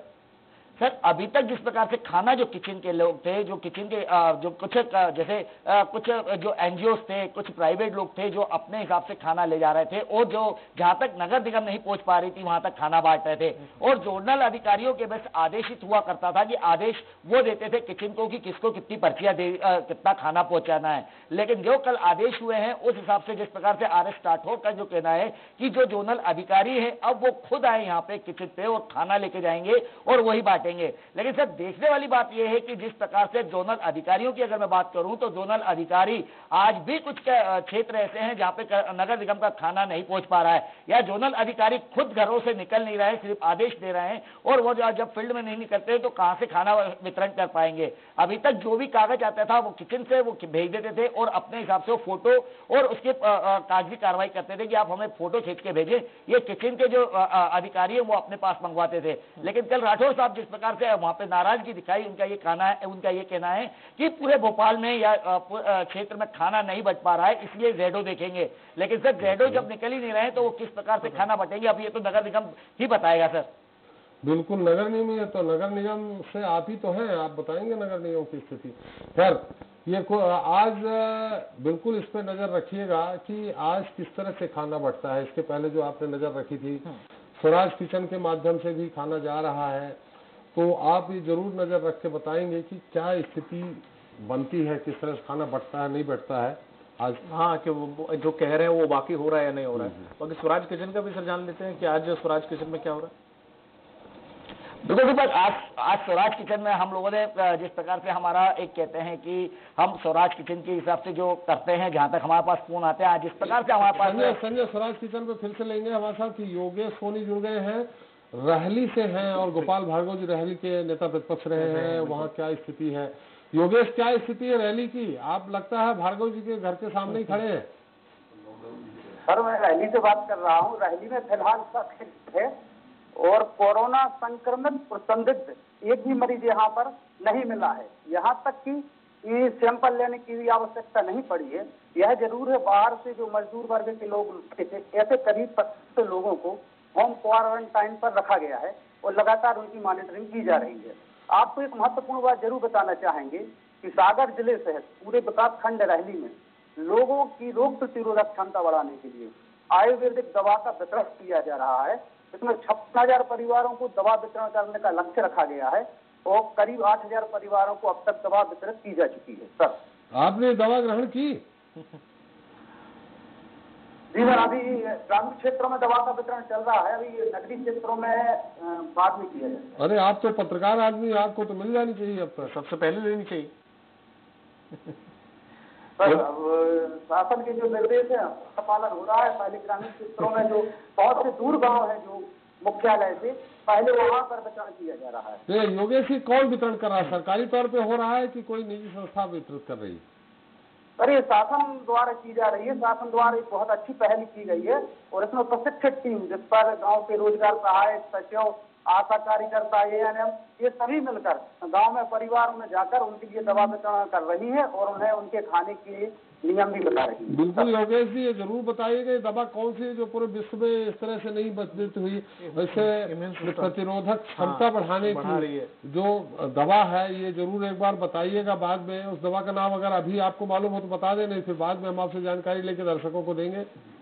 सर अभी तक जिस प्रकार से खाना जो किचन के लोग थे, जो किचन के जो कुछ जैसे कुछ जो एनजीओ थे, कुछ प्राइवेट लोग थे जो अपने हिसाब से खाना ले जा रहे थे और जो जहां तक नगर निगम नहीं पहुंच पा रही थी वहां तक खाना बांट रहे थे। और जोनल अधिकारियों के बस आदेशित हुआ करता था कि आदेश वो देते थे किचन को कि किसको कितनी पर्चियां कितना खाना पहुंचाना है। लेकिन जो कल आदेश हुए हैं उस हिसाब से जिस प्रकार से RS राठौर का जो कहना है कि जो जोनल अधिकारी है अब वो खुद आए यहाँ पे किचन पे और खाना लेके जाएंगे और वही बांटेंगे। लेकिन सर देखने वाली बात यह है कि जिस प्रकार से जोनल अधिकारियों की अगर मैं बात करूं तो जोनल अधिकारी आज भी कुछ क्षेत्र ऐसे हैं जहां पे नगर निगम का खाना नहीं पहुंच पा रहा है या जोनल अधिकारी खुद घरों से निकल नहीं रहे हैं, सिर्फ आदेश दे रहे हैं और वो जब फील्ड में नहीं निकलते तो कहां से खाना वितरण कर पाएंगे। अभी तक जो भी कागज आता था वो किचन से वो भेज देते थे और अपने हिसाब से वो फोटो और उसके कागजी कार्रवाई करते थे कि आप हमें फोटो खींच के भेजें। ये किचन के जो अधिकारी है वो अपने पास मंगवाते थे। लेकिन कल राठौर साहब जिस प्रकार से वहां पे नाराजगी दिखाई, उनका ये कहना है कि पूरे भोपाल में या क्षेत्र में खाना नहीं बच पा रहा है इसलिए जेडो देखेंगे। लेकिन सर जेडो जब निकल ही नहीं रहे तो वो किस प्रकार से खाना बटेंगे अब ये तो नगर निगम ही बताएगा। सर बिल्कुल नगर निगम है तो नगर निगम से आप ही तो हैं, आप बताएंगे नगर निगम की स्थिति। खैर ये आज बिल्कुल इस पर नजर रखिएगा कि आज किस तरह से खाना बढ़ता है। इसके पहले जो आपने नजर रखी थी स्वराज किचन के माध्यम से भी खाना जा रहा है, तो आप ये जरूर नजर रख के बताएंगे कि क्या स्थिति बनती है, किस तरह से खाना बढ़ता है नहीं बढ़ता है आज। हाँ कि वो जो कह रहे हैं वो बाकी हो रहा है या नहीं हो रहा है। बाकी स्वराज किचन का भी सर जान लेते हैं कि आज स्वराज किचन में क्या हो रहा है। बिल्कुल दीपक, आज स्वराज किचन में हम लोगों ने जिस प्रकार से हमारा एक कहते हैं कि हम स्वराज किचन के हिसाब से जो करते हैं जहां तक हमारे पास फोन आते हैं, जिस प्रकार से हमारे पास संजय स्वराज किचन पे फिर से लेंगे हमारे साथ कि योगेश सोनी जुड़ गए हैं, रहली से हैं और गोपाल भार्गव जी रहली के नेता प्रतिपक्ष रहे हैं। वहाँ क्या स्थिति है योगेश, क्या स्थिति है रहली की? आप लगता है भार्गव जी के घर के सामने ही खड़े हैं। सर मैं रहली से बात कर रहा हूँ। रहली में फिलहाल है और कोरोना संक्रमित संदिग्ध एक भी मरीज यहाँ पर नहीं मिला है। यहाँ तक कि ये सैंपल लेने की भी आवश्यकता नहीं पड़ी है। यह जरूर है बाहर से जो मजदूर वर्ग के लोग थे, ऐसे करीब 25 लोगों को होम क्वारंटाइन पर रखा गया है और लगातार उनकी मॉनिटरिंग की जा रही है। आपको एक महत्वपूर्ण बात जरूर बताना चाहेंगे कि सागर जिले सहित पूरे विकास खंड रहली में लोगों की रोग प्रतिरोधक क्षमता बढ़ाने के लिए आयुर्वेदिक दवा का वितरण किया जा रहा है। इसमें 56,000 परिवारों को दवा वितरण करने का लक्ष्य रखा गया है और करीब 8,000 परिवारों को अब तक दवा वितरित की जा चुकी है। सर, आपने दवा ग्रहण की? जी सर, अभी ग्रामीण क्षेत्रों में दवा का वितरण चल रहा है, अभी नगरीय क्षेत्रों में बाद में किया जाए। अरे आप तो पत्रकार आदमी, आपको तो मिल जानी चाहिए, अब तक सबसे पहले लेनी चाहिए। सर, शासन के जो निर्देश है उसका पालन हो रहा है। पहले ग्रामीण क्षेत्रों में जो बहुत से दूर गांव है जो मुख्यालय से, पहले वहां पर वितरण किया जा रहा है। तो योगेश जी, कौन वितरण कर रहा है? सरकारी तौर पे हो रहा है कि कोई निजी संस्था वितरित कर रही है? अरे शासन द्वारा की जा रही है। शासन द्वारा एक बहुत अच्छी पहल की गई है और इसमें प्रशिक्षित टीम जिस पर गांव के रोजगार सहायक, सचिव, आशा कार्यकर्ता, ANM, ये सभी मिलकर गांव में परिवारों में जाकर उनके लिए दवा वितरण कर रही है और उन्हें उनके खाने के नियम भी बता रही है। बिल्कुल योगेश जी, ये जरूर बताइएगा दवा कौन सी है जो पूरे विश्व में इस तरह से नहीं वितरित हुई, वैसे प्रतिरोधक क्षमता बढ़ाने की जो दवा है, ये जरूर एक बार बताइएगा। बाद में उस दवा का नाम अगर अभी आपको मालूम हो तो बता दें, नहीं फिर बाद में हम आपसे जानकारी लेकर दर्शकों को देंगे।